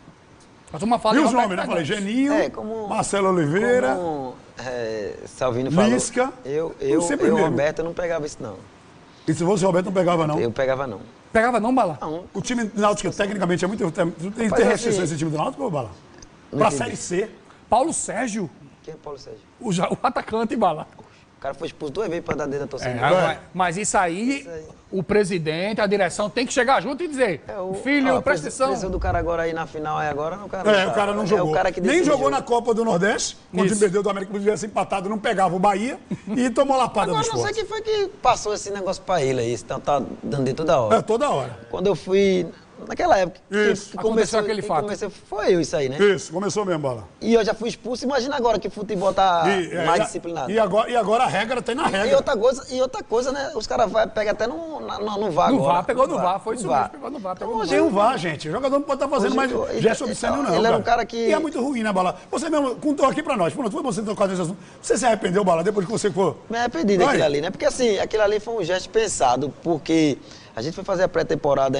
A turma fala E de os Roberto nomes, né? Falei, Fernandes. Geninho, Marcelo Oliveira. Como Salvino falou. Lisca. Eu sempre mesmo. Roberto, eu não pegava isso, não. E se fosse o Roberto, não pegava, não. Eu pegava, não. Pegava não, Bala? Não. O time do Náutico, tecnicamente, é muito... Tem Rapaz, restrição assim, esse time do Náutico, ou Bala? Não Pra entendi. Série C. Paulo Sérgio, Quem é Paulo Sérgio? o atacante, Bala. O cara foi expulso 2 vezes pra dar dentro da torcida. Mas isso aí, o presidente, a direção tem que chegar junto e dizer, filho, presta atenção. Precisou do cara agora aí na final, aí agora o cara O cara não jogou. É o cara que Nem decide jogou o na jogo. Copa do Nordeste, quando o time perdeu do América, se tivesse empatado, não pegava o Bahia e tomou lapada Agora do não sei Sport. quem foi que passou esse negócio pra ele aí, então tá dando de toda hora. É, toda hora. Quando eu fui, naquela época, Isso. Aconteceu aquele fato. Foi eu isso aí, né? Isso, começou mesmo, Bala. E eu já fui expulso, imagina agora que o futebol tá mais disciplinado. E agora a regra tem na E regra. outra coisa, né? Os caras pegam até no VAR No agora. VAR, pegou no VAR, foi isso mesmo, pegou no VAR, pegou no VAR. Tem um VAR, gente. O jogador não pode estar fazendo mais Hoje, gesto obsceno, não. ele era um cara que- E é muito ruim, né, Bala? Você mesmo contou aqui pra nós. Pronto, foi você tocar nesse assunto. Você se arrependeu, Bala, depois que você for? Me arrependi daquilo ali, né? Porque assim, aquilo ali foi um gesto pensado, porque a gente foi fazer a pré-temporada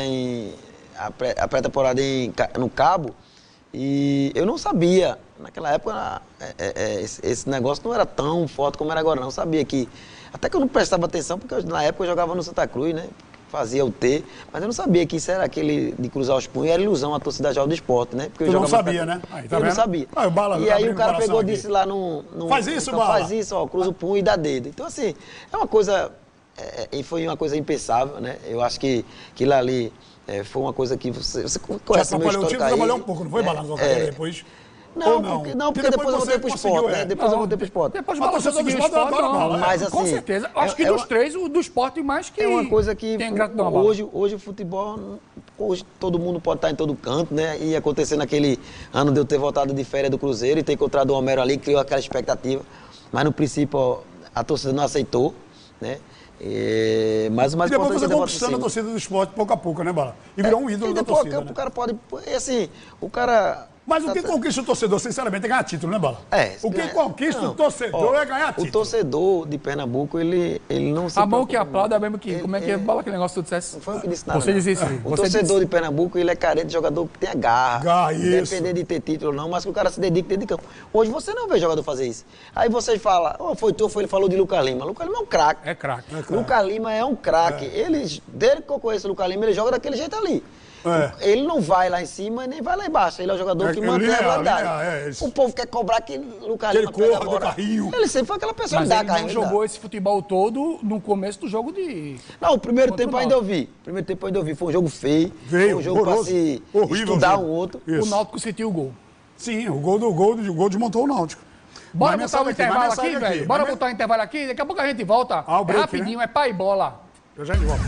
no Cabo e eu não sabia. Naquela época, esse negócio não era tão forte como era agora, não. Eu sabia que... Até que eu não prestava atenção, porque na época eu jogava no Santa Cruz, né? fazia o T, mas eu não sabia que isso era aquele de cruzar os punhos, era ilusão a torcida já do esporte, né? Porque eu não sabia, né? Aí, tá eu não sabia. E aí o cara pegou e disse lá no... Faz isso, então, faz isso, ó, cruza o punho e dá dedo. Então, assim, é uma coisa... E foi uma coisa impensável, né? Eu acho que aquilo ali foi uma coisa que você conhece o meu histórico aí. Trabalhou um pouco, não foi, Bala? Depois... Não, porque depois eu voltei pro esporte, né? Depois eu voltei pro esporte. Depois o Bala conseguiu o esporte, mas assim... Com certeza. Acho que dos três, o do esporte mais que... É uma coisa que tem gratidão. Hoje o futebol... Hoje todo mundo pode estar em todo canto, né? E acontecer naquele ano de eu ter voltado de férias do Cruzeiro e ter encontrado o Homero ali, criou aquela expectativa. Mas no princípio a torcida não aceitou, né? Mas o mais depois importante você conquistando a torcida do esporte pouco a pouco, né, Bala? E virou um ídolo da torcida, o cara pode... Assim, o cara... Mas o que conquista o torcedor, sinceramente, é ganhar título, né, Bala? O que conquista o torcedor é ganhar título. O torcedor de Pernambuco, ele não se... A mão que aplaude é mesmo que... Como é que é, Bala, aquele negócio que tu dissesse? Não foi o que disse nada. Você disse isso. O torcedor de Pernambuco, ele é carente de jogador que tenha garra. Independente de ter título ou não, mas que o cara se dedique dentro de campo. Hoje você não vê jogador fazer isso. Aí vocês falam, ele falou de Lucas Lima. Lucas Lima é um craque. É craque. Lucas Lima é um craque. Desde que eu conheço o Lucas Lima, ele joga daquele jeito ali. Ele não vai lá em cima e nem vai lá embaixo. Ele é o jogador que mantém a qualidade. O povo quer cobrar que Lucas Lima pega a bola. Ele sempre foi aquela pessoa que dá carrinho. Mas ele não jogou esse futebol todo no começo do jogo de... Não, o primeiro tempo ainda eu vi. Foi um jogo feio. Foi um jogo para se estudar um outro. Isso. O Náutico sentiu o gol. Sim, o gol desmontou o Náutico. Bora botar o intervalo aqui, velho? Bora botar o intervalo aqui? Daqui a pouco a gente volta. Break, rapidinho, né? É pai e bola. Eu já volto.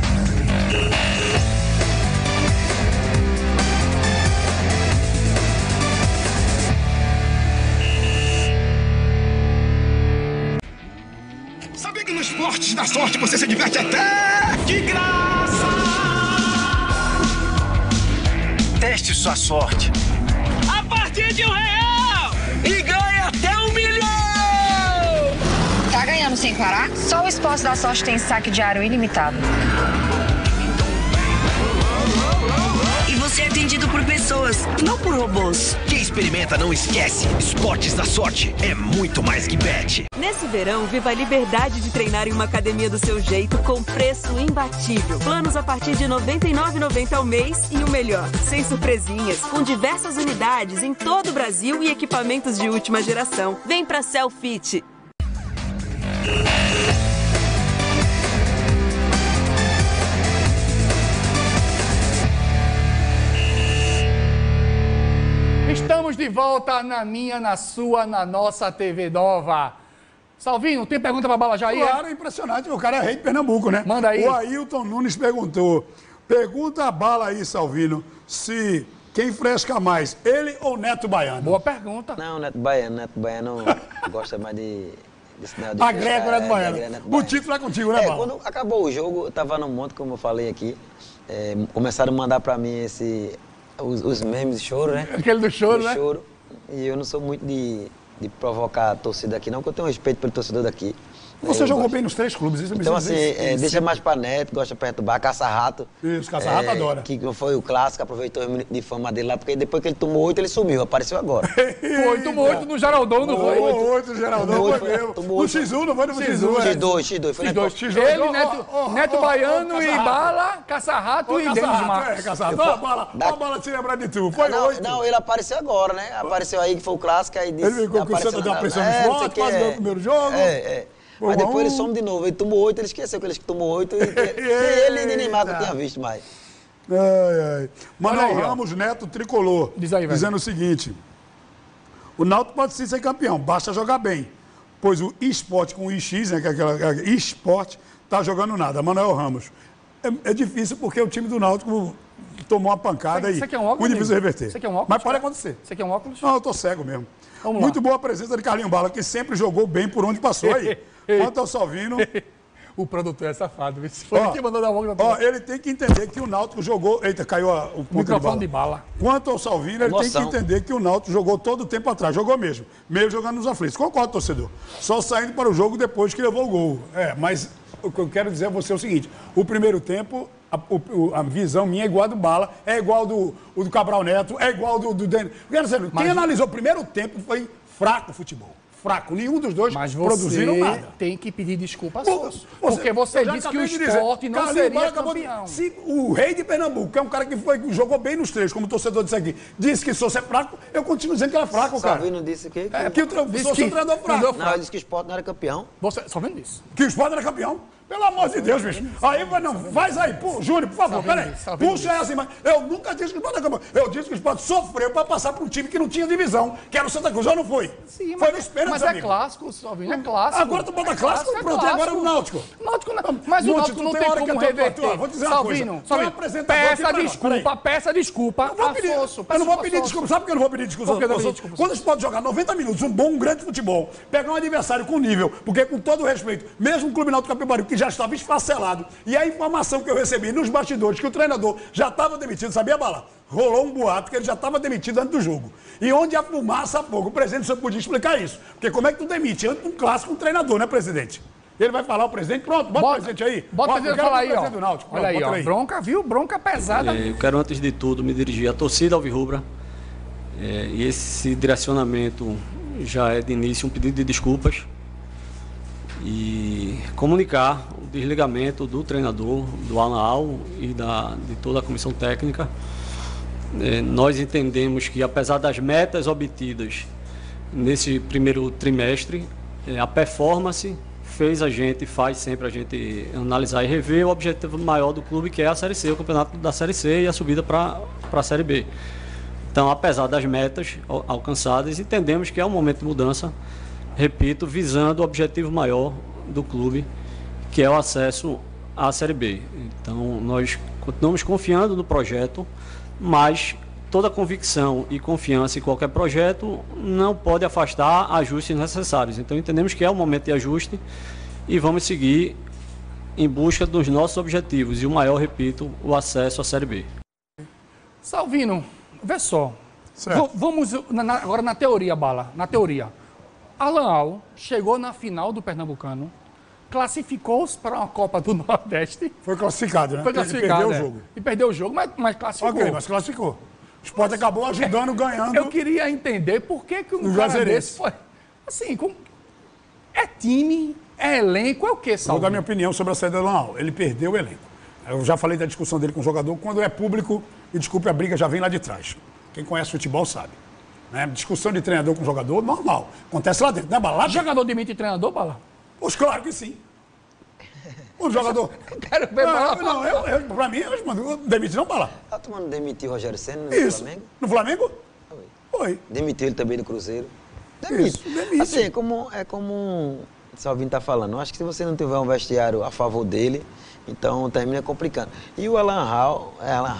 Sabia que nos Esportes da Sorte você se diverte até de graça? Teste sua sorte. A partir de R$1 e ganha até R$1 milhão! Tá ganhando sem parar? Só o Esporte da Sorte tem saque diário ilimitado. E você é atendido por pessoas, não por robôs. Quem experimenta não esquece. Esportes da Sorte é muito mais que bet. Nesse verão, viva a liberdade de treinar em uma academia do seu jeito com preço imbatível. Planos a partir de R$ 99,90 ao mês e o melhor, sem surpresinhas, com diversas unidades em todo o Brasil e equipamentos de última geração. Vem pra Selfit. Estamos de volta na minha, na sua, na nossa TV Nova. Salvinho, tem pergunta pra Bala Jair? Claro, é impressionante. O cara é rei de Pernambuco, né? Manda aí. O Ailton Nunes perguntou. Pergunta a Bala aí, Salvino, se quem fresca mais, ele ou Neto Baiano? Boa pergunta. Não, Neto Baiano gosta mais de agrega o Neto Baiano. O título é contigo, né, Bala? Quando acabou o jogo, eu tava no monte, como eu falei aqui, começaram a mandar pra mim os memes de choro, né? Aquele do choro, né? Choro. E eu não sou muito de provocar a torcida aqui, não, porque eu tenho respeito pelo torcedor daqui. Você jogou bem nos 3 clubes, isso então, assim, deixa mais pra Neto, gosta de perturbar, caça-rato. Isso, caça-rato adora. Que foi o clássico, aproveitou os minutos de fama dele lá, porque depois que ele tomou 8, ele sumiu, apareceu agora. Foi, tomou 8 no Geraldão, não foi? Tomou 8 no Geraldão, foi mesmo. No X1, não foi no X1? X2, foi X2. Ele, Neto Baiano e Bala, caça-rato e Denis Marcos. Caça-rato. A Bala te lembrar de tu, foi 8. Não, ele apareceu agora, né? Apareceu aí, que foi o clássico, aí disse... Ele ficou com o Santa deu uma pressão no esporte, quase ganhou o primeiro jogo. Mas depois ele some de novo. Ele tomou 8, ele esqueceu que ele tomou 8 e ele e Neymar que eu tinha visto mais. Manuel Ramos Neto Tricolor. Diz aí, dizendo o seguinte: o Náutico pode sim ser campeão, basta jogar bem. Pois o esporte com o IX, né, que é aquela esporte, tá jogando nada. Manuel Ramos. É difícil porque o time do Náutico tomou uma pancada aí. Isso aqui é um óculos? Muito difícil reverter. Isso aqui é um óculos? Mas pode acontecer. Isso aqui é um óculos? Não, eu tô cego mesmo. Vamos Muito lá. boa a presença de Carlinho Bala, que sempre jogou bem por onde passou aí. Quanto ao Salvino... O produtor é safado. Foi ele que mandou dar uma ele tem que entender que o Náutico jogou... Eita, caiu o microfone de bala. Quanto ao Salvino, ele tem que entender que o Náutico jogou todo o tempo atrás. Jogou mesmo. Meio jogando nos aflitos. Concordo, torcedor. Só saindo para o jogo depois que levou o gol. Mas o que eu quero dizer a você é o seguinte. O primeiro tempo... A visão minha é igual a do Bala, é igual do Cabral Neto, é igual do Denis. Quero dizer, quem analisou o primeiro tempo foi fraco o futebol. fraco. Nenhum dos dois Mas produziram você nada. tem que pedir desculpa a Celso. Porque você disse que o esporte não seria campeão. Se o rei de Pernambuco, que é um cara que jogou bem nos três, como o torcedor disse aqui, disse que Souza é fraco, eu continuo dizendo que ele é fraco, cara. Salvino disse que... É que o Souza é um treinador fraco. Não, ele disse que o esporte não era campeão. Salvino disse. Que o esporte era campeão. Pelo amor de Deus, bicho. Aí, não, faz aí. Júnior, por favor, peraí. Puxa essa imagem. Eu nunca disse que o esporte era campeão. Eu disse que o esporte sofreu para passar para um time que não tinha divisão, que era o Santa Cruz. Já não foi. Sim, foi nos pênaltis, mas é clássico, Salvino, é clássico. Agora tu bota clássico, pronto. E agora o Náutico. Náutico não. Mas o Náutico não tem como reverter. Vou dizer uma coisa. Peça desculpa. Eu não vou pedir desculpa. Sabe por que eu não vou pedir desculpa? Quando o esporte jogar 90 minutos, um grande futebol, pegar um adversário com nível, porque com todo o respeito, mesmo o Clube Náutico Capibaribe, que já estava esfacelado, e a informação que eu recebi nos bastidores, que o treinador já estava demitido, sabia, Bala? Rolou um boato que ele já estava demitido antes do jogo. E onde a fumaça há pouco, o presidente só podia explicar isso. Porque como é que tu demite antes de um clássico um treinador, né, presidente? Ele vai falar o presidente, pronto, bota o presidente aí. Bota o presidente falar aí, ó. Olha aí, ó. Bronca, viu? Bronca pesada. Eu quero, antes de tudo, me dirigir à torcida alvirrubra. E esse direcionamento já é, de início, um pedido de desculpas. E comunicar o desligamento do treinador, do Alan e de toda a comissão técnica. Nós entendemos que, apesar das metas obtidas nesse primeiro trimestre, a performance faz sempre a gente analisar e rever o objetivo maior do clube, que é a Série C, o campeonato da Série C e a subida para a Série B. Então, apesar das metas alcançadas, entendemos que é um momento de mudança, repito, visando o objetivo maior do clube, que é o acesso à Série B. Então, nós continuamos confiando no projeto, mas toda convicção e confiança em qualquer projeto não pode afastar ajustes necessários. Então, entendemos que é um momento de ajuste e vamos seguir em busca dos nossos objetivos. E o maior, repito, o acesso à Série B. Salvino, vê só. Certo. Vamos agora na teoria, Bala. Na teoria. Alan Al chegou na final do Pernambucano, classificou-se para uma Copa do Nordeste. Foi classificado, né? Foi classificado, Ele perdeu o jogo. E perdeu o jogo, mas classificou. Ok, mas classificou. O Sport acabou ajudando, ganhando. Eu queria entender por que um cara desse foi... Assim, é time, é elenco, é o quê, Salvino? Vou dar minha opinião sobre a saída do Alan Al. Ele perdeu o elenco. Eu já falei da discussão dele com o jogador. Quando é público, e desculpe, a briga já vem lá de trás. Quem conhece futebol sabe. Né? Discussão de treinador com jogador, normal. Acontece lá dentro, né, Bala? Jogador demite treinador, Bala? Pois claro que sim. O jogador... Quero ver Bala. Pra mim, eu mando demite não, Bala. Tá tomando demitir o Rogério Senna no Isso. Flamengo? No Flamengo? Foi. Demitiu ele também do Cruzeiro. Demite. Isso, demite. Assim, é como o Salvino tá falando. Eu acho que se você não tiver um vestiário a favor dele, então termina complicando. E o Alan Hall,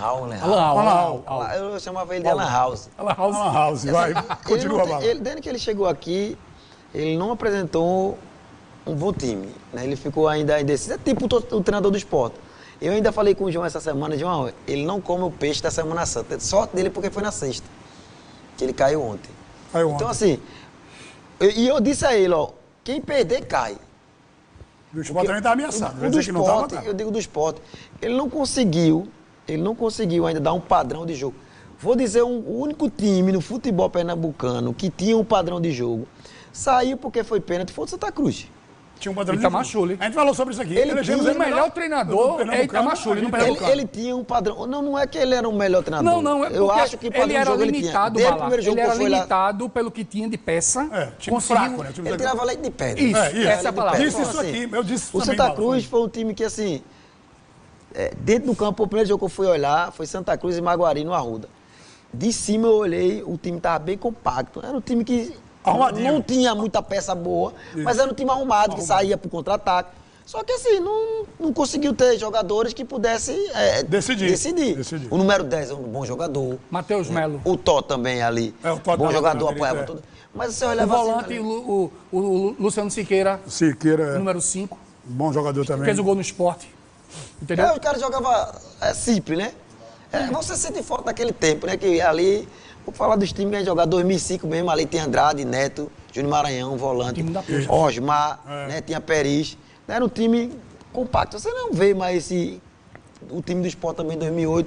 eu chamava ele de Alan House. Alan House, vai, continua, Bala. Desde que ele chegou aqui, ele não apresentou um bom time, né? Ele ficou ainda indeciso. É tipo o treinador do Sport. Eu ainda falei com o João essa semana, João, ele não come o peixe da Semana Santa. Sorte dele porque foi na sexta, que ele caiu ontem. Então, assim, eu disse a ele, ó, quem perder, cai. O Sport também está ameaçado. Eu digo do Sport. Ele não conseguiu ainda dar um padrão de jogo. Vou dizer, o único time no futebol pernambucano que tinha um padrão de jogo, saiu porque foi pênalti, foi o Santa Cruz. Tinha um padrão Itamar Schulli. A gente falou sobre isso aqui. O melhor treinador é Itamar Schulli. Ele tinha um padrão. Não é que ele era o melhor treinador. Não, eu acho que o padrão de jogo ele tinha. Desde o primeiro jogo ele era limitado pelo que tinha de peça. Time fraco, né? Ele tirava leite de pedra. Isso, essa é a palavra. Disse isso aqui, eu disse o Santa Cruz foi um time que, assim, dentro do campo, o primeiro jogo que eu fui olhar foi Santa Cruz e Maguari, no Arruda. De cima eu olhei, o time estava bem compacto. Era um time que não tinha muita peça boa, mas era um time arrumado, que saía para o contra-ataque. Só que assim, não conseguiu ter jogadores que pudessem decidir. O número 10 é um bom jogador. Matheus Melo. O Tó também ali. O Tó bom jogador, apoiava tudo. Mas você olhava o volante, assim, o Luciano Siqueira. Número 5. Bom jogador também. Fez o gol no Sport. Entendeu? O cara jogava simples, né? Você sente falta daquele tempo, né? Que ali, vou falar dos times que a gente jogava, 2005 mesmo, ali tem Andrade, Neto, Júnior Maranhão, volante, Osmar, né? Tinha Peris. Era um time compacto. Você não vê mais o time do Sport também em 2008,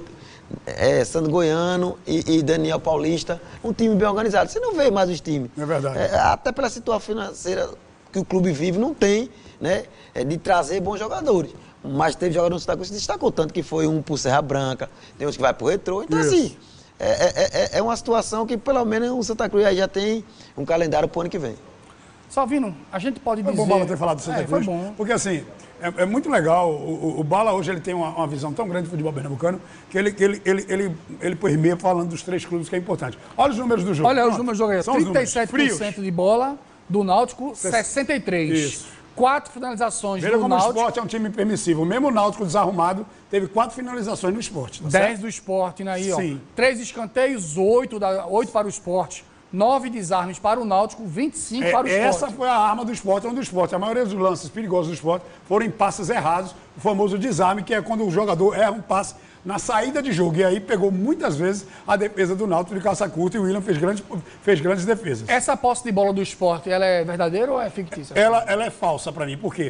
Sandro Goiano e Daniel Paulista, um time bem organizado. Você não vê mais os times. É verdade. Até pela situação financeira que o clube vive, não tem, né, de trazer bons jogadores. Mas teve jogador no Santa Cruz que se destacou, tanto que foi um pro Serra Branca, tem uns que vai pro Retrô. Então, assim, é uma situação que pelo menos o Santa Cruz aí já tem um calendário pro ano que vem. Salvino, a gente pode dizer... Foi bom o Bala ter falado do Santa Cruz, foi bom. porque assim, é muito legal, o Bala hoje ele tem uma visão tão grande do futebol pernambucano, que ele permeia falando dos 3 clubes, que é importante. Olha os números do jogo. Olha os números do jogo aí, 37% de bola do Náutico, 63%. Isso. 4 finalizações Veja do como Náutico. o Sport é um time permissivo. O mesmo Náutico desarrumado teve 4 finalizações no Sport. Tá 10 certo? do Sport, né? Aí, Sim. 3 escanteios, 8 para o Sport. 9 desarmes para o Náutico, 25 para o Sport. Essa foi a arma do Sport, onde o Sport, a maioria dos lances perigosos do Sport foram em passes errados, o famoso desarme, que é quando o jogador erra um passe na saída de jogo. E aí pegou muitas vezes a defesa do Náutico de calça curta e o William fez grandes defesas. Essa posse de bola do Sport, ela é verdadeira ou é fictícia? Ela é falsa para mim, porque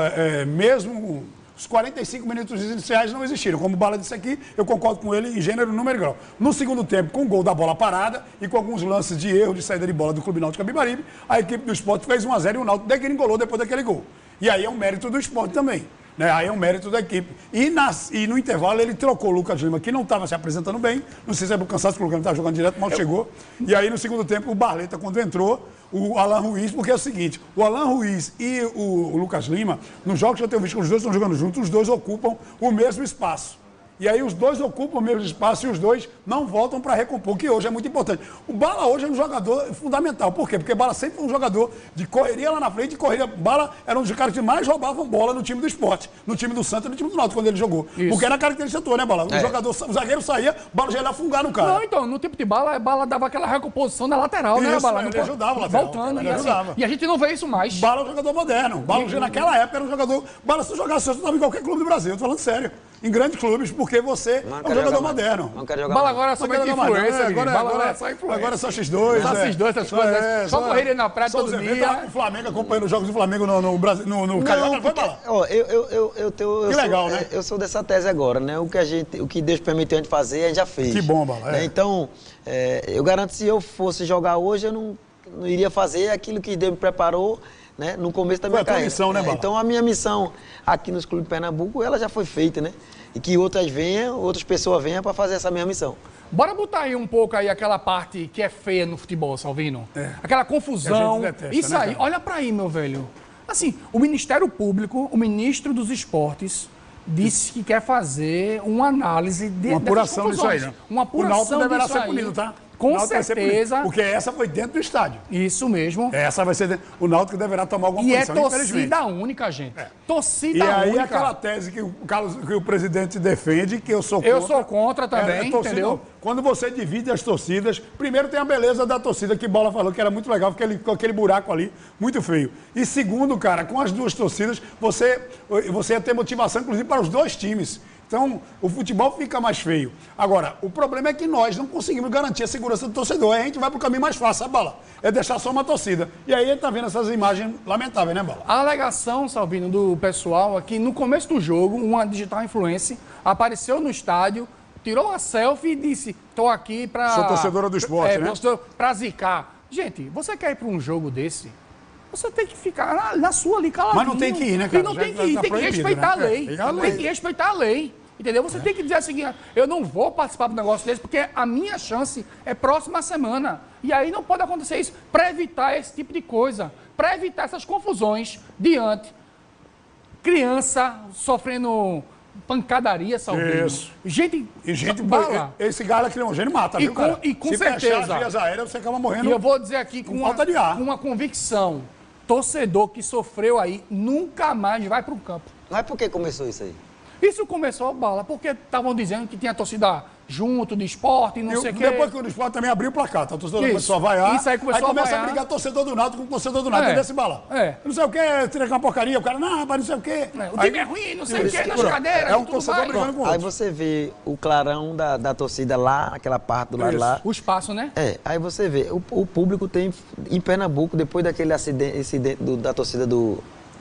mesmo os 45 minutos iniciais não existiram. Como o Bala disse aqui, eu concordo com ele em gênero, número e grau. No segundo tempo, com o gol da bola parada e com alguns lances de erro de saída de bola do Clube Náutico Capibaribe, a equipe do Sport fez 1-0 e o Náutico degringolou depois daquele gol. E aí é um mérito do Sport também. Né? Aí é um mérito da equipe. E no intervalo ele trocou o Lucas Lima, que não estava se apresentando bem. Não sei se é por cansaço, porque o Lucas estava jogando direto, mal chegou. E aí no segundo tempo o Barleta, quando entrou, o Alan Ruiz, porque é o seguinte, o Alan Ruiz e o Lucas Lima, nos jogos que eu tenho visto que os dois estão jogando juntos, os dois ocupam o mesmo espaço. E aí os dois ocupam o mesmo espaço e os dois não voltam para recompor, que hoje é muito importante. O Bala hoje é um jogador fundamental. Por quê? Porque o Bala sempre foi um jogador de correria lá na frente, Bala era um dos caras que mais roubavam bola no time do Sport, no time do Santos e no time do Náutico, quando ele jogou. Isso. Porque era a característica tua, né, Bala? O zagueiro saía, o Bala já ia afungar no cara. Não, então, no tipo de Bala dava aquela recomposição na lateral, né, Bala? Ele ajudava a lateral. Voltando, ele ajudava. E a gente não vê isso mais. Bala é um jogador moderno. Bala naquela época era um jogador... Bala, se tu jogasse, você estava em qualquer clube do Brasil, eu tô falando sério. Em grandes clubes, porque você é um jogador moderno. Não quero jogar Bala agora é somente influência. Agora é só X2. Só X2, essas coisas. Só correria na praia todo dia. O Flamengo, acompanhando os jogos do Flamengo no Brasil, no Carioca, foi Bala? Que legal, né? Eu sou dessa tese agora, né? O que Deus permitiu a gente fazer, a gente já fez. Que bom, Bala. Né? Então, eu garanto que se eu fosse jogar hoje, eu não iria fazer aquilo que Deus me preparou, né, no começo da minha carreira. Missão, né, Bala? Então, a minha missão aqui nos clubes de Pernambuco, ela já foi feita, né? E que outras pessoas venham para fazer essa mesma missão. Bora botar aí um pouco aí aquela parte que é feia no futebol, Salvino. Aquela confusão. Detesta, isso né, aí, olha pra aí, meu velho. Assim, o Ministério Público, o ministro dos Esportes, disse que quer fazer uma análise uma apuração disso aí, né? Uma apuração disso aí. O Náutico deverá ser punido, tá? Com certeza. Porque essa foi dentro do estádio. Isso mesmo. Essa vai ser dentro. O Náutico deverá tomar alguma punição, infelizmente. E é torcida única, gente. Torcida única. E aí aquela tese que o presidente defende, que eu sou contra. Eu sou contra também, entendeu? Quando você divide as torcidas, primeiro tem a beleza da torcida, que Bola falou que era muito legal, com aquele buraco ali, muito feio. E segundo, cara, com as duas torcidas, você ia ter motivação, inclusive, para os dois times. Então, o futebol fica mais feio. Agora, o problema é que nós não conseguimos garantir a segurança do torcedor. Aí a gente vai para o caminho mais fácil, sabe, Bala? É deixar só uma torcida. E aí ele tá vendo essas imagens lamentáveis, né, Bala? A alegação, Salvino, do pessoal aqui, no começo do jogo, uma digital influencer apareceu no estádio, tirou uma selfie e disse, tô aqui para... Sou torcedora do esporte, né? Para zicar. Gente, você quer ir para um jogo desse? Você tem que ficar na sua ali caladinho. Mas não tem que ir, né, cara? E não tem que ir, tem que respeitar a lei. Tem que respeitar a lei. Entendeu? Você tem que dizer assim, eu não vou participar do negócio desse porque a minha chance é próxima semana. E aí não pode acontecer isso. Para evitar esse tipo de coisa. Para evitar essas confusões diante. Criança sofrendo pancadaria, Salvino. Isso. Gente bala. Esse galo lacrimogêneo mata, viu, cara? E com certeza. Se vias aéreas, você acaba morrendo. E eu vou dizer aqui com falta de ar. uma convicção. Torcedor que sofreu aí nunca mais vai para o campo. Mas por que começou isso aí? Isso começou, Bala, porque estavam dizendo que tinha torcida junto de esporte e não sei o quê. Depois que o esporte também abriu o placar, tá? O torcedor começou a vaiar. Isso aí começou a vaiar. A brigar torcedor do Náutico com torcedor do Náutico. Entendeu esse Bala? Não sei o quê, tira uma porcaria. O cara, não, rapaz, não sei o quê. O time é ruim, não sei o quê, nas cadeiras. É um torcedor brigando com o outro. Aí você vê o clarão da torcida lá, aquela parte do lado lá. O espaço, né? Aí você vê, o público tem, em Pernambuco, depois daquele incidente da torcida do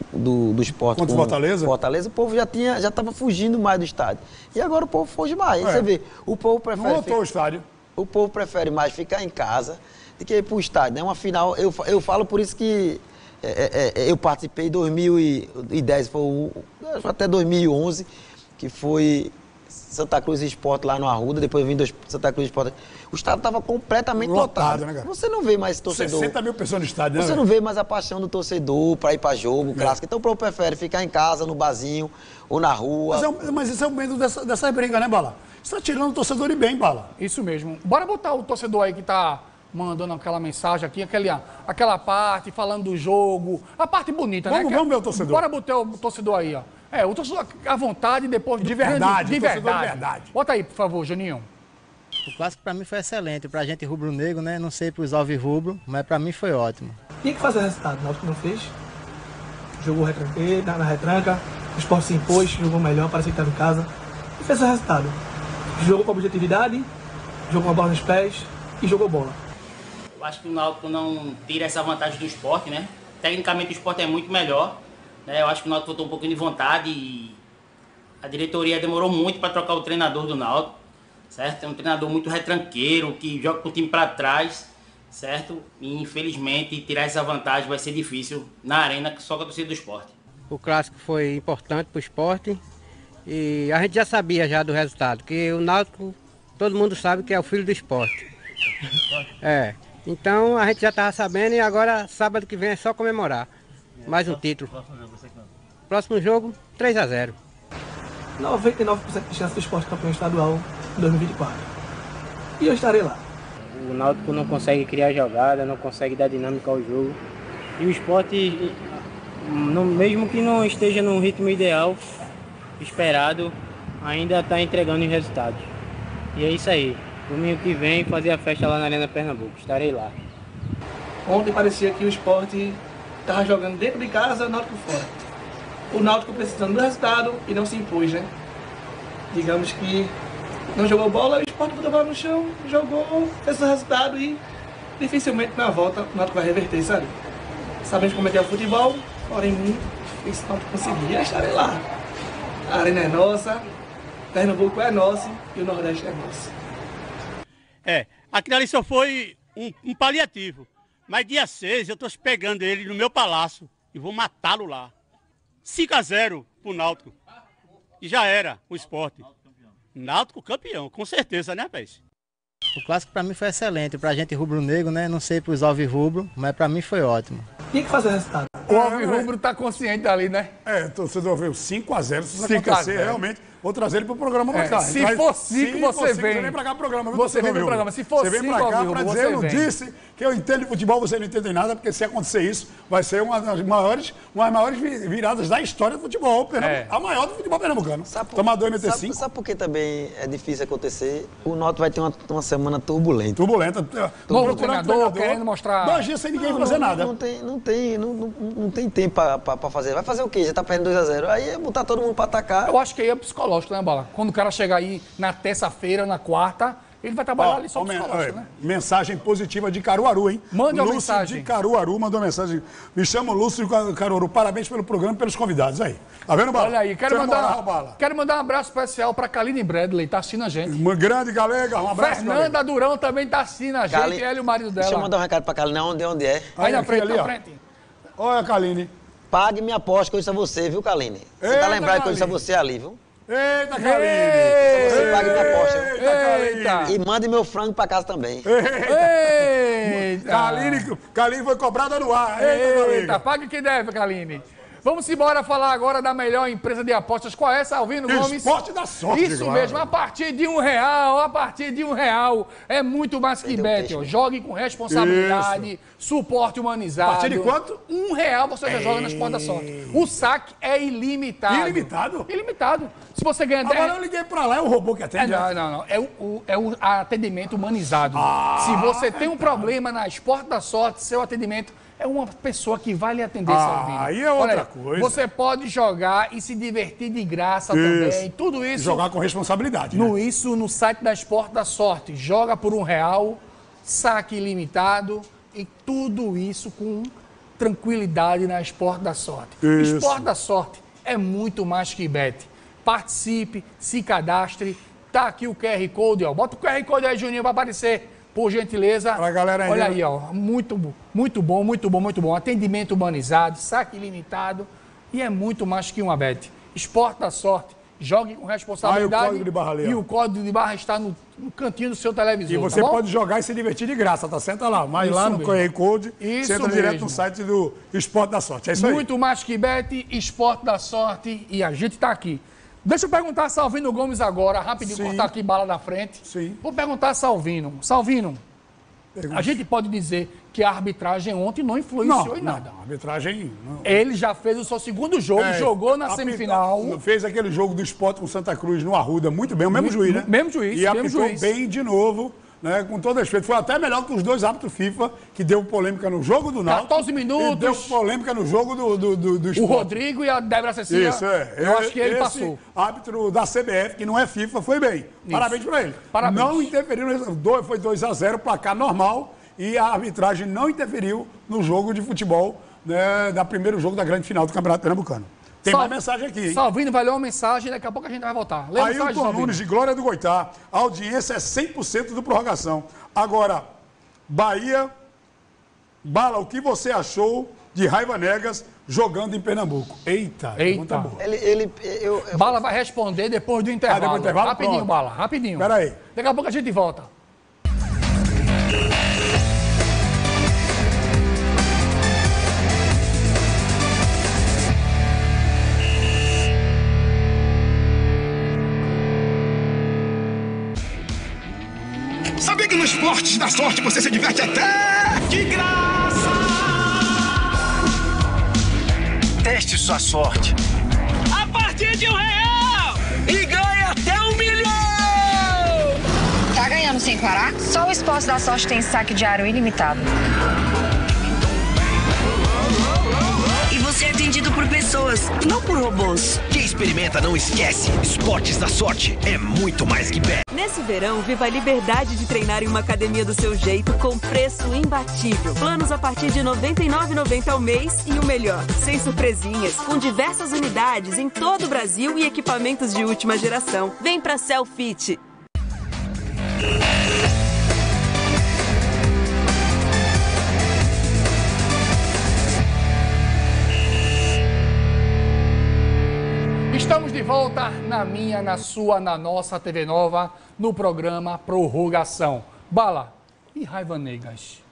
do Sport contra o Fortaleza? Fortaleza, o povo já estava fugindo mais do estádio. E agora o povo foge mais. Aí você vê, o povo prefere... Não lotou o estádio. O povo prefere mais ficar em casa do que ir para o estádio. É uma final... Eu falo por isso que eu participei em 2010, até 2011, que foi Santa Cruz e Sport lá no Arruda, depois eu vim do Santa Cruz e Sport. O estádio estava completamente lotado. Né, cara? Você não vê mais torcedor. 60 mil pessoas no estádio, né? Você não vê mais a paixão do torcedor para ir para jogo, clássico. Então o povo prefere ficar em casa, no barzinho ou na rua. Mas isso é o medo dessa briga, né, Bala? Você está tirando o torcedor de bem, Bala. Isso mesmo. Bora botar o torcedor aí que tá mandando aquela mensagem aqui, aquela parte, falando do jogo, a parte bonita, né? Vamos ver o torcedor. Bora botar o torcedor aí, ó. O torcedor à vontade, depois... De verdade, de verdade. Bota aí, por favor, Juninho. O clássico para mim foi excelente. Pra gente rubro-negro, né? Não sei pros alvirrubro, mas para mim foi ótimo. Tinha que fazer o resultado, o Náutico não fez. Jogou retranqueiro, na retranca, o Sport se impôs, jogou melhor, parecia que estava em casa. E fez o resultado. Jogou com objetividade, jogou a bola nos pés e jogou bola. Eu acho que o Náutico não tira essa vantagem do Sport, né? Tecnicamente o Sport é muito melhor. Eu acho que o Náutico faltou um pouquinho de vontade e a diretoria demorou muito para trocar o treinador do Náutico, certo? É um treinador muito retranqueiro, que joga com o time para trás, certo? E infelizmente tirar essa vantagem vai ser difícil na arena só com a torcida do Sport. O clássico foi importante para o Sport e a gente já sabia já do resultado, que o Náutico, todo mundo sabe que é o filho do Sport. Então a gente já estava sabendo e agora sábado que vem é só comemorar. Mais um título. Próximo jogo, 3-0. 99% de chance do Sport campeão estadual em 2024. E eu estarei lá. O Náutico não consegue criar jogada, não consegue dar dinâmica ao jogo. E o Sport, mesmo que não esteja no ritmo ideal, esperado, ainda está entregando os resultados. E é isso aí. Domingo que vem, fazer a festa lá na Arena Pernambuco. Estarei lá. Ontem parecia que o Sport estava jogando dentro de casa, o Náutico fora. O Náutico precisando do resultado e não se impôs, né? Digamos que não jogou bola, o Sport botou a bola no chão, jogou, fez o resultado e dificilmente na volta o Náutico vai reverter, sabe? Sabemos como é que é o futebol, porém muito difícil o Náutico conseguir. Eu estarei lá. A arena é nossa, Pernambuco é nosso e o Nordeste é nosso. Aquilo ali só foi um paliativo. Mas dia 6 eu estou pegando ele no meu palácio e vou matá-lo lá. 5-0 pro Náutico. E já era o Sport. Náutico campeão, com certeza, né, Peixe? O clássico para mim foi excelente. Pra gente rubro-negro, né? Não sei pros alvirrubro, mas para mim foi ótimo. Tinha que fazer o resultado. O alvirrubro tá consciente ali, né? Torcedor veio 5-0, se isso acontecer, realmente, vou trazer ele pro programa pra cá. Se for 5, você vem. Você vem pra cá pro programa. Você vem pro programa. Se for 5, você vem pra cá pra dizer, eu disse que eu entendo de futebol, você não entende nada, porque se acontecer isso, vai ser uma das maiores viradas da história do futebol. A maior do futebol pernambucano. Tomar 2 meter 5. Sabe por que também é difícil acontecer? O Náutico vai ter uma semana turbulenta. Turbulenta. Novo treinador querendo mostrar... 2 dias sem ninguém fazer nada. Não tem tempo pra fazer. Vai fazer o quê? Já tá perdendo 2-0. Aí é botar todo mundo pra atacar. Eu acho que aí é psicológico, né, Bala? Quando o cara chegar aí na terça-feira, na quarta, ele vai trabalhar ali só psicológico, né? Mensagem positiva de Caruaru, hein? Mande uma Lúcio mensagem. de Caruaru mandou uma mensagem. Me chamo Lúcio de Caruaru. Parabéns pelo programa e pelos convidados. Aí. Tá vendo, Bala? Olha aí, quero mandar um abraço especial pra Kaline Bradley, tá assistindo a gente. Uma grande galega, um abraço. Fernanda Durão também tá assistindo a gente, ela e o marido dela. Deixa eu mandar um recado pra Kaline, onde é? Aí na frente, na frente. Olha, Kaline. Pague minha aposta que eu disse a você, viu, Kaline? Você tá lembrado que eu disse a você ali, viu? Eita, Kaline! Você paga minha aposta. Eita! E mande meu frango pra casa também. Eita! Kaline foi cobrada no ar. Eita, pague quem deve, Kaline. Vamos embora falar agora da melhor empresa de apostas. Qual é, Salvino Gomes? Esporte da Sorte. Isso mesmo, a partir de R$1, é muito mais que bet. Jogue com responsabilidade, suporte humanizado. A partir de quanto? R$1 você já joga no Esporte da Sorte. O saque é ilimitado. Ilimitado? Ilimitado. Se você ganha 10... Agora eu liguei pra lá, é o robô que atende? Não. É o atendimento humanizado. Se você tem um problema na Esporte da Sorte, seu atendimento... é uma pessoa que vai lhe atender, Salvino. Aí é outra coisa. Você pode jogar e se divertir de graça também. Tudo isso... Jogar com responsabilidade, Isso no site da Esporte da Sorte. Joga por R$1, saque ilimitado e tudo isso com tranquilidade na Esporte da Sorte. Isso. Esporte da Sorte é muito mais que bet. Participe, se cadastre. Tá aqui o QR Code, ó. Bota o QR Code aí, Juninho, vai aparecer, por gentileza. Pra galera aí. Olha aí, ó. Muito bom, muito bom, muito bom, muito bom. Atendimento humanizado, saque ilimitado e é muito mais que uma bet. Esporte da Sorte. Jogue com responsabilidade. Aí o código de barra ali, ó. E o código de barra está no cantinho do seu televisor. E você tá bom? pode jogar e se divertir de graça, tá? Senta lá. Mas Isso lá no mesmo. QR Code, Isso você entra mesmo. direto no site do Esporte da Sorte. É isso aí. Muito mais que bet, Esporte da Sorte e a gente tá aqui. Deixa eu perguntar a Salvino Gomes agora, rapidinho, Sim. cortar aqui bala na frente. Sim. Vou perguntar a Salvino. Salvino, a gente pode dizer que a arbitragem ontem não influenciou em nada. Não, a arbitragem... Não. Ele já fez o seu segundo jogo, jogou na semifinal. Fez aquele jogo do Sport com Santa Cruz no Arruda, muito bem, o mesmo juiz, né? Mesmo juiz, E mesmo apitou juiz. bem de novo, né? Com todo respeito. Foi até melhor que os dois árbitros FIFA, que deu polêmica no jogo do Náutico. 14 minutos. E deu polêmica no jogo do O Sport. Rodrigo e a Débora Cecília. Isso, é. Eu acho que ele Esse passou. árbitro da CBF, que não é FIFA, foi bem. Parabéns pra ele. Parabéns. Não interferiu no resultado. Foi 2-0, placar normal. E a arbitragem não interferiu no jogo de futebol, né, da primeiro jogo da grande final do Campeonato Pernambucano. Tem mais mensagem aqui, hein? Salvino vai ler uma mensagem, daqui a pouco a gente vai voltar. Lê a mensagem, Ailton Salvino. Nunes, de Glória do Goitá. A audiência é 100% do prorrogação. Agora, Bahia, Bala, o que você achou de Raiva Negas jogando em Pernambuco? Eita, pergunta boa. Bala vai responder depois do intervalo. Depois do intervalo? Rapidinho, Pronto. Bala, rapidinho. Pera aí. Daqui a pouco a gente volta. Sabia que no Esportes da Sorte você se diverte até de graça? Teste sua sorte. A partir de R$1 e ganha até R$1 milhão! Tá ganhando sem parar? Só o Esporte da Sorte tem saque diário ilimitado. E você é atendido por pessoas, não por robôs. Quem experimenta não esquece. Esportes da Sorte é muito mais que bet. Nesse verão, viva a liberdade de treinar em uma academia do seu jeito com preço imbatível. Planos a partir de R$ 99,90 ao mês e o melhor, sem surpresinhas, com diversas unidades em todo o Brasil e equipamentos de última geração. Vem pra Selfit. Estamos de volta na minha, na sua, na nossa TV Nova, no programa Prorrogação. Bala, e Raiva Negas?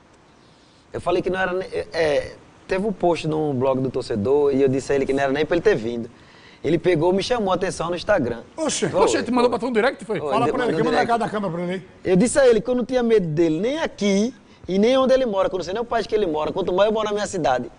Eu falei que não era... teve um post no blog do torcedor e eu disse a ele que não era nem pra ele ter vindo. Ele pegou, me chamou a atenção no Instagram. Oxe, te mandou pra tu no direct, foi? Fala pra ele, que manda a da câmera pra ele. Eu disse a ele que eu não tinha medo dele nem aqui e nem onde ele mora, que eu não sei nem o país que ele mora, quanto mais eu moro na minha cidade.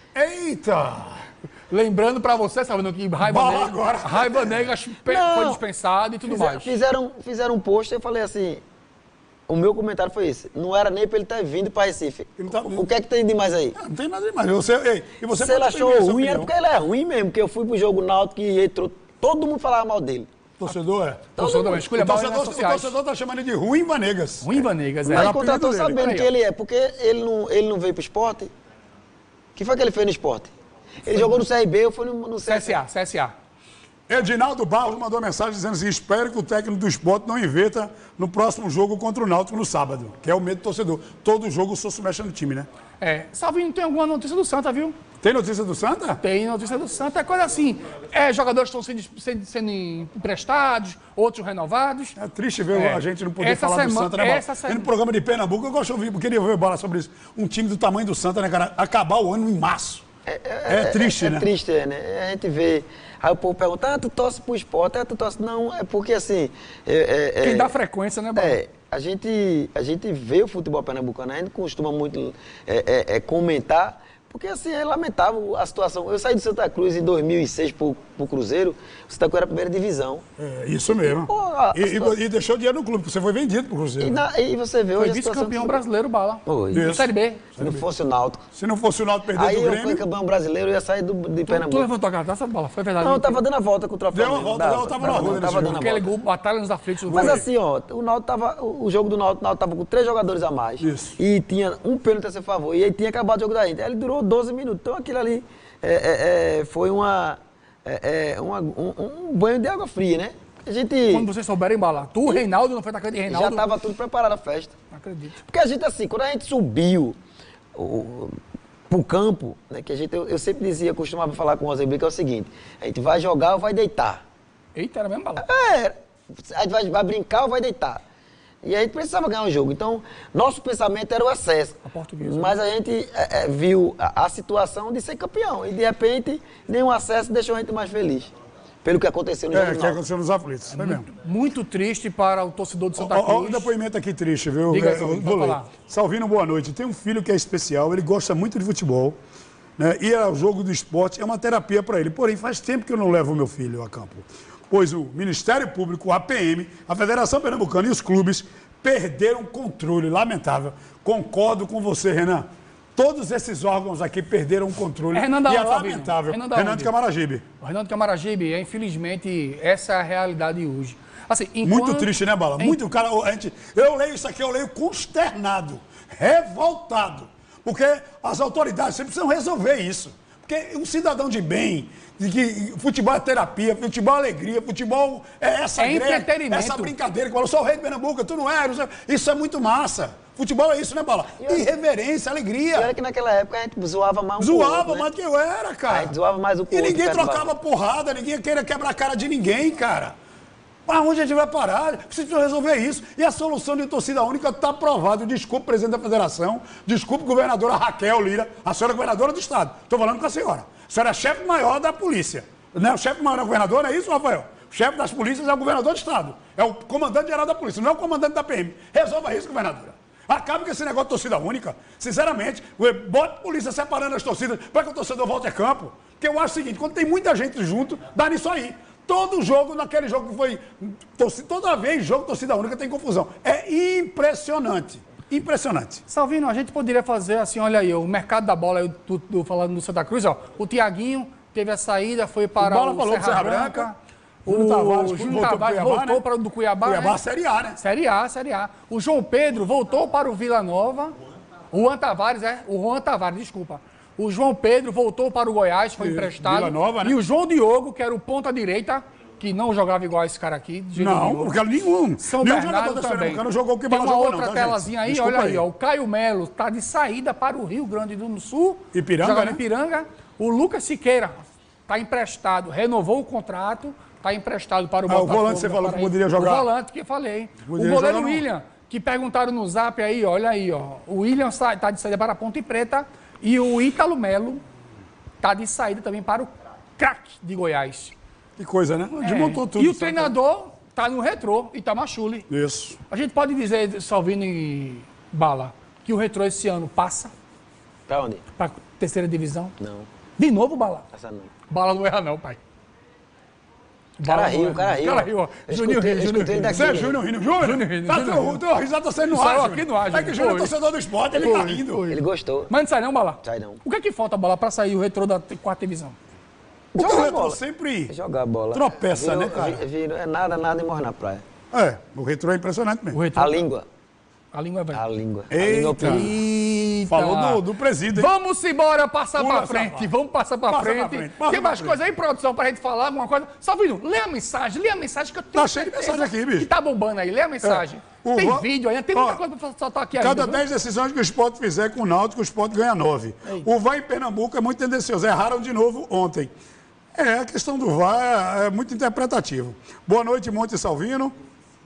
Eita! Lembrando pra você, sabendo que Raiva Negas foi dispensado e tudo mais. Fizeram um post e eu falei assim, o meu comentário foi esse, não era nem pra ele ter vindo pra Recife. O que é que tem de mais aí? Não tem nada demais. E você Se ele achou ruim, era porque ele é ruim mesmo, porque eu fui pro jogo Náutico e entrou, todo mundo falava mal dele. Torcedor é? Torcedor também. Escolha mal nas O sociais. torcedor tá chamando ele de Ruim Vanegas. Ruim Vanegas, é. Mas contratou sabendo que ele é, porque ele não veio pro esporte. O que foi que ele fez no esporte? Ele jogou no CRB, eu fui no CSA. Edinaldo Barros mandou uma mensagem dizendo assim, espero que o técnico do Sport não inventa no próximo jogo contra o Náutico no sábado, que é o medo do torcedor. Todo jogo o Sousa mexe no time, né? Salvinho, tem alguma notícia do Santa, viu? Tem notícia do Santa? Tem notícia do Santa. É coisa assim, jogadores estão sendo emprestados, outros renovados. É triste ver a gente não poder falar do Santa, né, Bola? No programa de Pernambuco, eu queria ouvir Bola sobre isso. Um time do tamanho do Santa, né, cara? Acabar o ano em março. É triste, né? É triste, né? A gente vê... Aí o povo pergunta, tu torce pro Sport? Tu torce... Não, é porque assim... Quem dá frequência, né, Bola? A gente vê o futebol pernambucano, a gente costuma muito comentar, porque assim, é lamentável a situação. Eu saí do Santa Cruz em 2006 pro Cruzeiro, o Santa Cruz era a primeira divisão. É, isso mesmo. Pô, e deixou dinheiro no clube, porque você foi vendido pro Cruzeiro. E você vê hoje foi vice-campeão brasileiro, Bala. Série B. Se não fosse o Náutico. Se não fosse o Náutico perder do Grêmio... Aí eu fui campeão brasileiro, eu ia sair de Pernambuco. Tu levantou a cartaça, Bola? Foi verdade? Não, eu tava dando a volta com o troféu. Deu uma volta, eu tava na rua. Tava dando a Aquele volta. gol, batalha nos aflitos. Mas assim, ó, o jogo do Náutico tava com 3 jogadores a mais. Isso. E tinha um pênalti a seu favor. E aí tinha acabado o jogo da gente. Aí ele durou 12 minutos. Então aquilo ali foi um banho de água fria, né? A gente... Quando vocês souberam embalar. Tu, Reinaldo, não foi atacante de Reinaldo? Já estava tudo preparado a festa. Não acredito. Porque a gente, assim, quando a gente subiu pro campo, né, que eu sempre dizia, costumava falar com o Rosemir, que é o seguinte, a gente vai jogar ou vai deitar? Eita, era mesmo bala? A gente vai brincar ou vai deitar? E a gente precisava ganhar o jogo. Então, nosso pensamento era o acesso. Mas a gente viu a situação de ser campeão. E, de repente, nenhum acesso deixou a gente mais feliz. Pelo que aconteceu no jogo. Que aconteceu nos aflitos. É mesmo. Muito triste para o torcedor de Santa Cruz. Olha o depoimento aqui triste, viu? Diga, vou ler. Salvino, boa noite. Tem um filho que é especial, ele gosta muito de futebol, né? Ir ao jogo do esporte é uma terapia para ele. Porém, faz tempo que eu não levo o meu filho a campo. Pois o Ministério Público, a APM, a Federação Pernambucana e os clubes perderam o controle. Lamentável. Concordo com você, Renan. Todos esses órgãos aqui perderam o controle. Renan da e onde, é lamentável. Renan de Camaragibe. O Renan de Camaragibe, infelizmente, essa é a realidade hoje. Assim, Muito triste, né, Bala? Muito, cara, eu leio isso aqui, eu leio consternado, revoltado. Porque as autoridades sempre precisam resolver isso. Porque um cidadão de bem, de que futebol é terapia, futebol é alegria, futebol é essa entretenimento. Essa brincadeira que eu sou o rei de Pernambuco, tu não é, isso é muito massa. Futebol é isso, né, Bala? Irreverência, alegria. E olha que naquela época a gente zoava mais Zoava mais do que eu era, cara. A gente zoava mais o E ninguém trocava porrada, ninguém queria quebrar a cara de ninguém, cara. Mas onde a gente vai parar? Precisa resolver isso. E a solução de torcida única está aprovada. Desculpe, presidente da federação. Desculpe, governadora Raquel Lira. A senhora é governadora do estado. Estou falando com a senhora. A senhora é chefe maior da polícia. Não é o chefe maior da governadora, é isso, Rafael? O chefe das polícias é o governador do estado. É o comandante geral da polícia, não é o comandante da PM. Resolva isso, governadora. Acabe com esse negócio de torcida única. Sinceramente, bote polícia separando as torcidas para que o torcedor volte a campo. Porque eu acho o seguinte, quando tem muita gente junto, dá nisso aí. Todo jogo, naquele jogo que foi... Toda vez, jogo torcida única tem confusão. É impressionante. Impressionante. Salvino, a gente poderia fazer assim, olha aí, o mercado da bola, eu falando do Santa Cruz, ó. O Tiaguinho teve a saída, foi para o Serra Branca. O Júnior Tavares voltou para o do Cuiabá. Cuiabá, Série A, né? Série A. O João Pedro voltou para o Vila Nova. O Juan Tavares, desculpa. O João Pedro voltou para o Goiás, foi emprestado. Vila Nova, né? E o João Diogo, que era o ponta-direita, que não jogava igual esse cara aqui. Não, porque nenhum. São nenhum Bernardo jogador também. Não jogou o que Tem uma jogou, outra não, telazinha aí, desculpa olha aí, ó. O Caio Melo está de saída para o Rio Grande do Sul. Ipiranga, jogando né? Ipiranga. O Lucas Siqueira está emprestado, renovou o contrato, está emprestado para o Botafogo. O volante você falou que poderia jogar. O volante que eu falei. O goleiro William, que perguntaram no Zap aí, olha aí, ó. O William está de saída para a Ponte Preta e o Ítalo Melo está de saída também para o craque de Goiás. Que coisa, né? Desmontou tudo. E o treinador está no Retrô, Itamachule. Isso. A gente pode dizer, Salvino e Bala, que o Retrô esse ano passa? Para onde? Para a terceira divisão? Não. De novo, Bala? Passa não. Bala não erra não, pai. O cara riu. O cara riu, ó. Juninho rindo. Você é Júnior rindo? Júnior? Teu risado tá saindo no ar. Saiu aqui no ar, É que Júnior é torcedor do esporte, ele tá rindo. Ele gostou. Mas não sai não, Bala? Sai não. O que é que falta, Bala, para sair o Retrô da quarta divisão? O Retrô sempre jogar bola. Tropeça, né, cara? É nada e morre na praia. É, o Retrô é impressionante mesmo. A língua. A língua é velha. A língua. Eita. Falou do presídio, hein? Vamos embora, passar pra frente. Vamos passar pra frente. Tem mais coisa aí, produção, pra gente falar alguma coisa? Salvino, lê a mensagem que eu tenho. Tá cheio de mensagem aqui, bicho. Que tá bombando aí, lê a mensagem. Tem vídeo aí, tem muita coisa pra soltar aqui ainda. Cada 10 decisões que o Sport fizer com o Náutico, o Sport ganha 9. O VAR em Pernambuco é muito tendencioso. Erraram de novo ontem. A questão do VAR é muito interpretativo. Boa noite, Monte Salvino.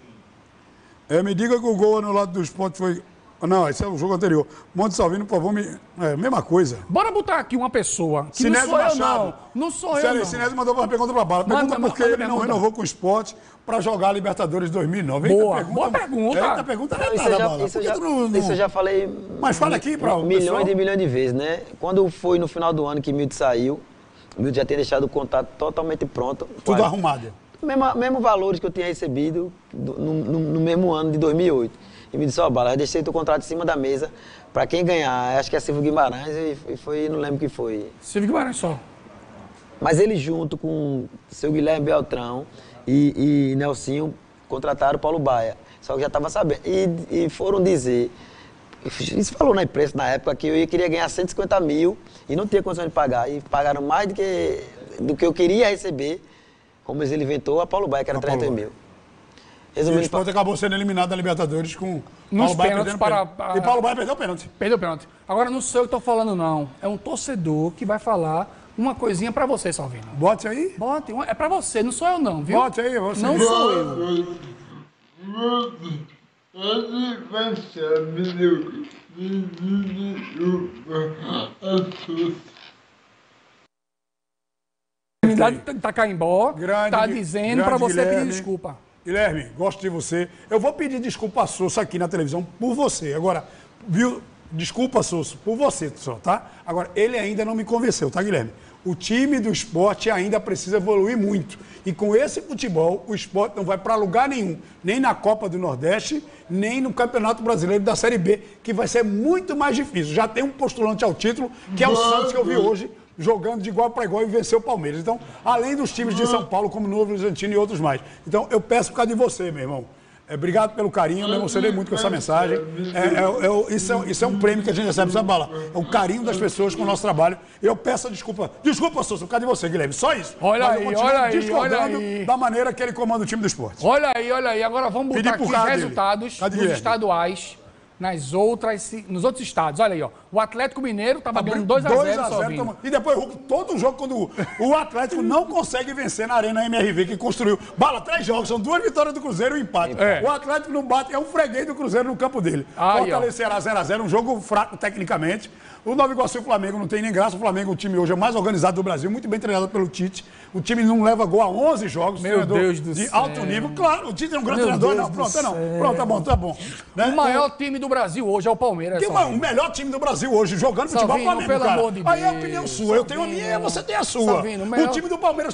Me diga que o gol anulado do Sport foi... Não, esse é o jogo anterior. Monte Salvino, por favor, mesma coisa. Bora botar aqui uma pessoa que Sinésio não sou Machado. eu, não. Não sou eu, não. Sinésio mandou uma pergunta para a Bala. Pergunta por que ele não renovou com o Sport para jogar a Libertadores 2009. Boa pergunta. Eita, pergunta Isso eu já falei... Mas fala aqui para o milhões de vezes, né? Quando foi no final do ano que Milton saiu, o Milton já tinha deixado o contrato totalmente pronto. Tudo arrumado. Mesmo valores que eu tinha recebido no mesmo ano de 2008. E me disse, Bala, eu deixei teu contrato em cima da mesa para quem ganhar. Acho que é Silvio Guimarães e foi, não lembro quem foi. Silvio Guimarães só. Mas ele junto com o seu Guilherme Beltrão e Nelsinho contrataram o Paulo Baia. Só que já estava sabendo. E foram dizer, Isso falou na imprensa na época que eu queria ganhar 150 mil e não tinha condição de pagar. E pagaram mais do que eu queria receber, como ele inventou, a Paulo Baia, que era 30 mil. Resumindo, o Sport acabou sendo eliminado da Libertadores com nos pênaltis E Paulo Baia perdeu o pênalti. Perdeu o pênalti. Agora não sou eu que estou falando, não. É um torcedor que vai falar uma coisinha pra você, Salvino. Bote aí. Bote. É pra você, não sou eu, não, viu? Bote aí, você. Não sou eu. Itacaimbó tá dizendo pra você pedir desculpa. Guilherme, gosto de você. Eu vou pedir desculpa a Sousa aqui na televisão por você. Agora, viu? Desculpa, Sousa, por você só, tá? Agora, ele ainda não me convenceu, tá, Guilherme? O time do Sport ainda precisa evoluir muito. E com esse futebol, o Sport não vai para lugar nenhum. Nem na Copa do Nordeste, nem no Campeonato Brasileiro da Série B, que vai ser muito mais difícil. Já tem um postulante ao título, que é o Santos, que eu vi hoje, jogando de igual para igual e venceu o Palmeiras. Então, além dos times de São Paulo, como Novo Horizontino e outros mais. Então, eu peço por causa de você, meu irmão. Obrigado pelo carinho, eu me emocionei muito com essa mensagem. Isso é um prêmio que a gente recebe, sabe, Bala? É o carinho das pessoas com o nosso trabalho. Eu peço desculpa. Desculpa, Sousa, por causa de você, Guilherme. Só isso. Olha aí, olha aí. Da maneira que ele comanda o time do Sport. Olha aí. Agora vamos botar aqui os resultados dos estaduais nos outros estados. Olha aí, ó. O Atlético Mineiro estava ganhando 2-0. E depois, todo jogo, quando o Atlético não consegue vencer na Arena MRV, que construiu. Bala, 3 jogos, são 2 vitórias do Cruzeiro e um empate. O Atlético não bate, é um freguês do Cruzeiro no campo dele. Fortalecerá 0-0, um jogo fraco tecnicamente. O Nova Iguaçu e o Flamengo não tem nem graça. O Flamengo, o time hoje é o mais organizado do Brasil, muito bem treinado pelo Tite. O time não leva gol a 11 jogos. Meu Deus do céu. De alto nível. Claro, o Tite é um grande treinador. Não, pronto, não. Pronto, tá bom. Né? O maior time do Brasil hoje é o Palmeiras. O melhor time do Brasil hoje, jogando futebol, é o Flamengo, pelo amor de Deus. Aí é a opinião sua. Eu tenho a minha e você tem a sua. O time do Palmeiras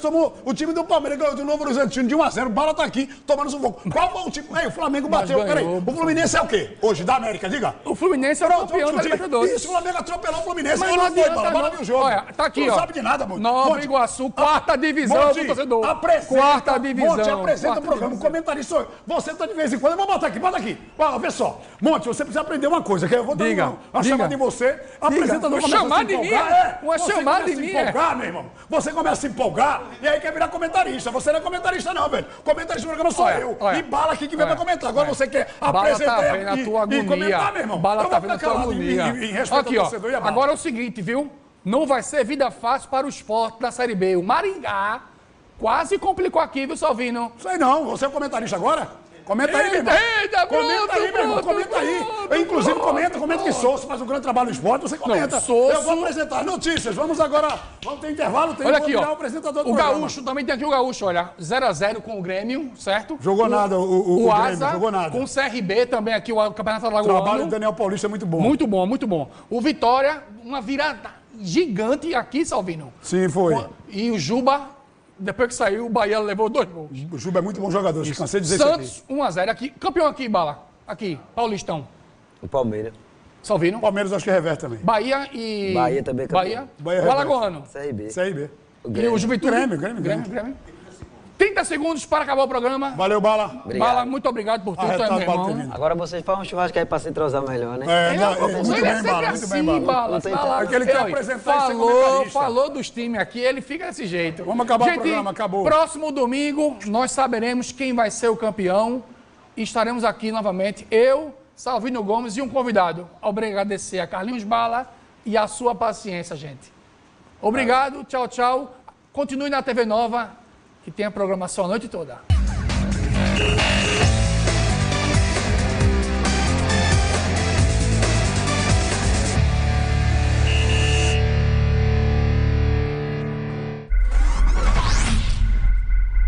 ganhou do Novo Horizontino de 1-0. O Bala tá aqui, tomando sufoco. Qual foi o time? O Flamengo bateu. Peraí, o Fluminense é o quê? Hoje, da América, diga. O Fluminense é o campeão da Libertadores. Isso, o Flamengo atropelou o Fluminense. Mas não adianta, Bala viu o jogo. Olha, tá aqui, não ó. sabe de nada, Monte. Nova Iguaçu, quarta divisão do torcedor. Quarta divisão. Monte, apresenta o programa. O comentarista sou eu. Você tá de vez em quando. Eu vou botar aqui, bota aqui. Vê só. Monte, você precisa aprender uma coisa, que eu vou dar uma chamada de você. Apresentador começa a se empolgar. Uma chamada de mim. Meu irmão. Você começa a se empolgar e aí quer virar comentarista. Você não é comentarista, não, velho. Comentarista do programa sou eu. E Bala aqui que vem pra comentar. Agora você quer apresentar e comentar, meu irmão. Bala tá vendo a tua agonia. Aqui, ó. Agora é o seguinte, viu? Não vai ser vida fácil para o Sport da Série B. O Maringá quase complicou aqui, viu, Salvino? Sei não. Você é o comentarista agora? Comenta aí, meu irmão. Comenta aí, meu irmão. Comenta aí. Inclusive, comenta que Sousa faz um grande trabalho no esporte. Você comenta. Eu vou apresentar as notícias. Vamos agora. Vamos ter intervalo. Olha aqui, ó. O Gaúcho, também tem aqui o Gaúcho, olha. 0-0 com o Grêmio, certo? Jogou nada o Grêmio. Asa, jogou nada. Com o CRB também aqui, o Campeonato Alagoano. O trabalho do Daniel Paulista é muito bom. Muito bom, muito bom. O Vitória, uma virada gigante aqui, Salvino. Sim, foi. E o Juba... Depois que saiu, o Bahia levou 2 gols. O Juba é muito bom jogador, cansei de dizer Santos, 1-0 aqui. Campeão aqui, Bala. Aqui, Paulistão. O Palmeiras. Salvino. Palmeiras acho que reverte também. Bahia e... Bahia também. Bahia. O Alagoano. CRB. E o Juventude. Grêmio. 30 segundos para acabar o programa. Valeu, Bala. Obrigado. Bala, muito obrigado por tudo, meu irmão. Agora vocês fazem um churrasco aí para se entrosar melhor, né? Muito bem, Bala. Muito bem, Bala. Aquele que quer apresentar falou dos times aqui, ele fica desse jeito. Vamos acabar o programa, acabou. Próximo domingo, nós saberemos quem vai ser o campeão e estaremos aqui novamente, eu, Salvino Gomes e um convidado. Obrigado, agradecer a Carlinhos Bala e a sua paciência, gente. Obrigado, tchau. Continue na TV Nova, que tem a programação a noite toda.